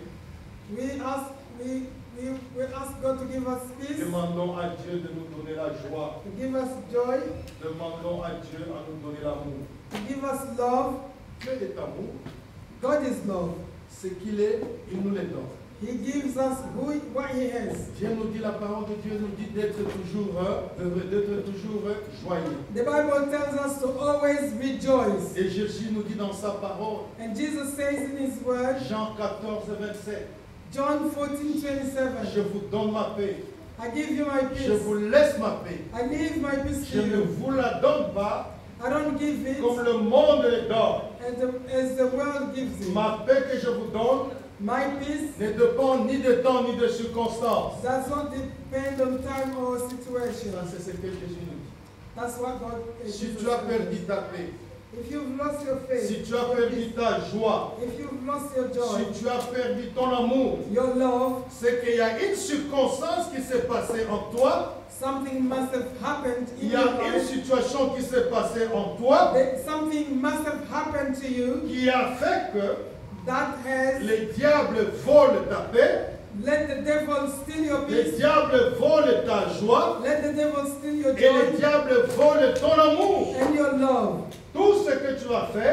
S2: we asked we, we, we asked God to give us peace,
S1: Demandons à Dieu de nous donner la joie.
S2: to give us joy,
S1: Demandons à Dieu à nous donner l'amour.
S2: to give us love.
S1: Dieu est amour.
S2: God is love.
S1: Ce qu'il est, il nous le donne.
S2: He gives us who, what He has.
S1: Dieu nous dit, la parole de Dieu nous dit d'être toujours heureux, d'être toujours joyeux.
S2: The Bible tells us to always rejoice.
S1: Et Jésus nous dit dans sa parole,
S2: And Jesus says in His word,
S1: Jean quatorze, vingt-sept,
S2: John fourteen twenty-seven,
S1: je vous donne ma paix,
S2: I give you my
S1: je
S2: peace.
S1: vous laisse ma paix.
S2: I leave my peace
S1: Je
S2: to
S1: ne
S2: you.
S1: vous la donne pas
S2: I don't give it
S1: comme le monde le donne.
S2: as the, as the world gives it.
S1: Ma paix que je vous donne
S2: My peace
S1: ne dépend ni de temps ni de circonstances.
S2: does not depend on time or
S1: Ça,
S2: situation.
S1: c'est ce que Jésus nous dit.
S2: That's what God is.
S1: Si tu as perdu ta paix,
S2: If you've lost your faith,
S1: si tu as perdu ta joie,
S2: if you've lost your joy,
S1: si tu as perdu ton amour,
S2: your love,
S1: c'est qu'il y a une circonstance qui s'est passée en toi,
S2: something must have happened in
S1: il y
S2: your
S1: a une
S2: life.
S1: situation qui s'est passée en toi
S2: That something must have happened to you
S1: qui a fait que
S2: that has
S1: les diables volent ta paix,
S2: let the devil steal your
S1: les
S2: peace,
S1: diables volent ta joie
S2: let the devil steal your
S1: et les
S2: joy
S1: diables volent ton amour.
S2: and your love.
S1: Tout ce que tu as fait,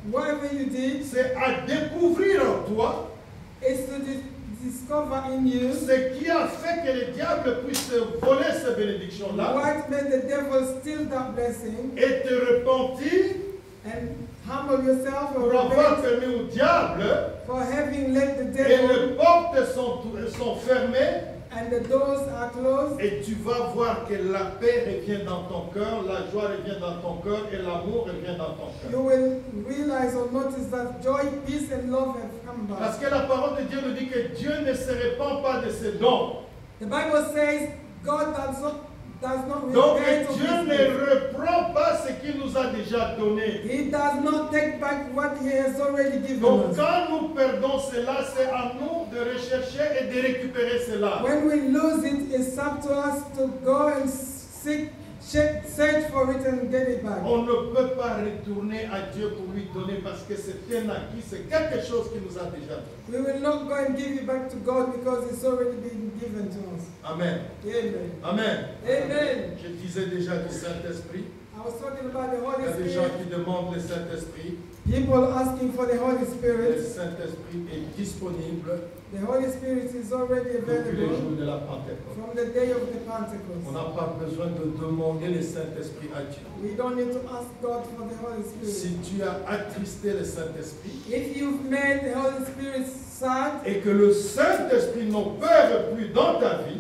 S2: whatever you did,
S1: c'est à découvrir en toi
S2: is to dis- discover in you
S1: ce qui a fait que le diable puisse voler ces bénédictions-là
S2: what made the devil steal that blessing,
S1: et te repentir
S2: and humble yourself
S1: pour
S2: or
S1: avoir
S2: repent
S1: permis au diable
S2: for having let the
S1: et les
S2: devil,
S1: portes sont, sont fermées
S2: and the doors are closed,
S1: et tu vas voir que la paix revient dans ton cœur, la joie revient dans ton cœur et l'amour revient dans ton
S2: you
S1: cœur.
S2: will realize or notice that joy, peace, and love have come
S1: Parce
S2: back.
S1: que la parole de Dieu nous dit que Dieu ne se répand pas de ses dons.
S2: The Bible says God does not does not
S1: Donc
S2: repent of
S1: Dieu
S2: his
S1: ne
S2: gifts.
S1: reprend pas ce qu'il nous a déjà donné.
S2: He does not take back what he has already given
S1: Donc
S2: us.
S1: quand nous perdons cela, c'est à nous de rechercher et de récupérer cela.
S2: When we lose it, it's up to us to go and seek, check, search for it and get it back.
S1: On ne peut pas retourner à Dieu pour lui donner parce que c'est un acquis, c'est quelque chose qu'il nous a déjà donné.
S2: We will not go and give it back to God because it's already been given to us.
S1: Amen.
S2: Amen.
S1: Amen.
S2: Amen.
S1: Je disais déjà du Saint-Esprit.
S2: I was talking about the
S1: Il y
S2: Holy
S1: a des gens
S2: Spirit.
S1: qui demandent le Saint-Esprit.
S2: People asking for the Holy
S1: Le
S2: Spirit.
S1: Saint-Esprit est disponible
S2: The Holy Spirit is already
S1: depuis les
S2: available
S1: jours de la Pentecôte.
S2: from the day of the
S1: On
S2: Pentecost.
S1: n'a pas besoin de demander le Saint-Esprit à Dieu.
S2: We don't need to ask God for the Holy Spirit.
S1: Si tu as attristé le Saint-Esprit
S2: If you've made the Holy Spirit sad
S1: et que le Saint-Esprit n'opère plus dans ta vie,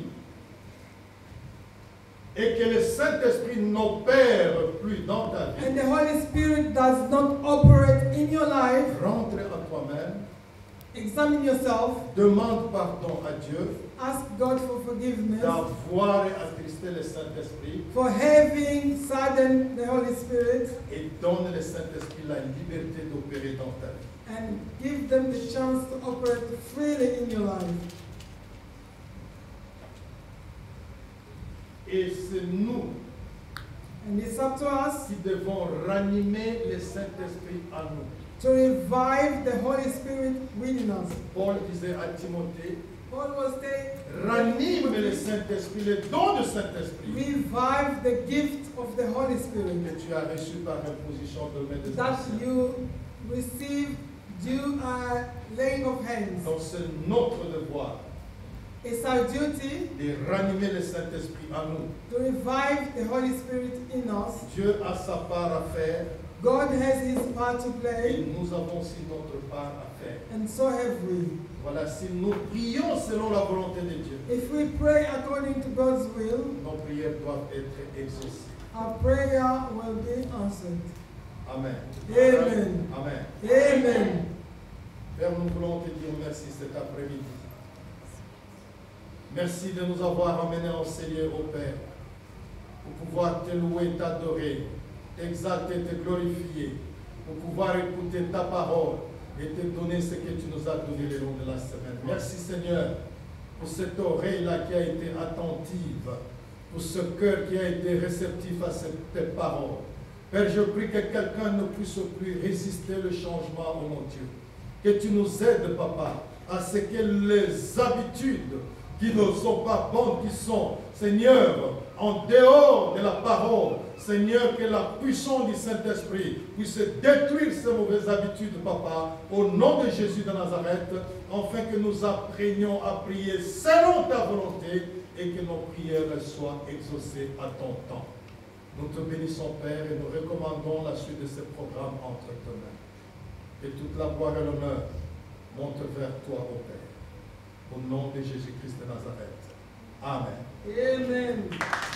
S1: et que le Saint-Esprit n'opère plus dans ta vie,
S2: and the Holy Spirit does not operate in your life,
S1: rentre en toi-même,
S2: examine yourself,
S1: demande pardon à Dieu
S2: ask God for forgiveness
S1: d'avoir attristé le Saint-Esprit
S2: for having saddened the Holy Spirit,
S1: et donne le Saint-Esprit la liberté d'opérer dans ta vie.
S2: and give them the chance to operate freely in your life.
S1: Et c'est nous
S2: And it's up to us
S1: qui devons ranimer le Saint-Esprit en nous.
S2: to revive the Holy Spirit within us.
S1: Paul disait à Timothée,
S2: Paul was saying,
S1: ranime le Saint-Esprit, le don du Saint-Esprit
S2: revive the gift of the Holy Spirit
S1: que tu as reçu par imposition de main des
S2: that
S1: anciens.
S2: you receive due uh, laying of hands.
S1: Donc c'est notre devoir
S2: It's our duty
S1: de ranimer le Saint-Esprit en nous.
S2: to revive the Holy Spirit in us.
S1: Dieu a sa part à faire
S2: God has his part to
S1: et
S2: play,
S1: nous avons aussi notre part à faire.
S2: and so have we.
S1: Voilà, si nous prions selon la volonté de Dieu,
S2: If we pray according to God's will,
S1: nos prières doivent être exaucées.
S2: our prayer will be answered.
S1: Amen.
S2: Amen.
S1: Amen.
S2: Amen.
S1: Père, nous voulons te dire merci cet après-midi. Merci de nous avoir amenés en Seigneur au Père, pour pouvoir te louer, t'adorer, t'exalter, te glorifier, pour pouvoir écouter ta parole et te donner ce que tu nous as donné le long de la semaine. Merci Seigneur pour cette oreille-là qui a été attentive, pour ce cœur qui a été réceptif à cette, tes paroles. Père, je prie que quelqu'un ne puisse plus résister le changement, oh mon Dieu. Que tu nous aides, Papa, à ce que les habitudes qui ne sont pas bonnes, qui sont, Seigneur, en dehors de la parole, Seigneur, que la puissance du Saint-Esprit puisse détruire ces mauvaises habitudes, Papa, au nom de Jésus de Nazareth, afin que nous apprenions à prier selon ta volonté et que nos prières soient exaucées à ton temps. Nous te bénissons, Père, et nous recommandons la suite de ce programme entre tes mains. Que toute la gloire et l'honneur montent vers toi, ô Père. Au nom de Jésus-Christ de Nazareth. Amen.
S2: Amen.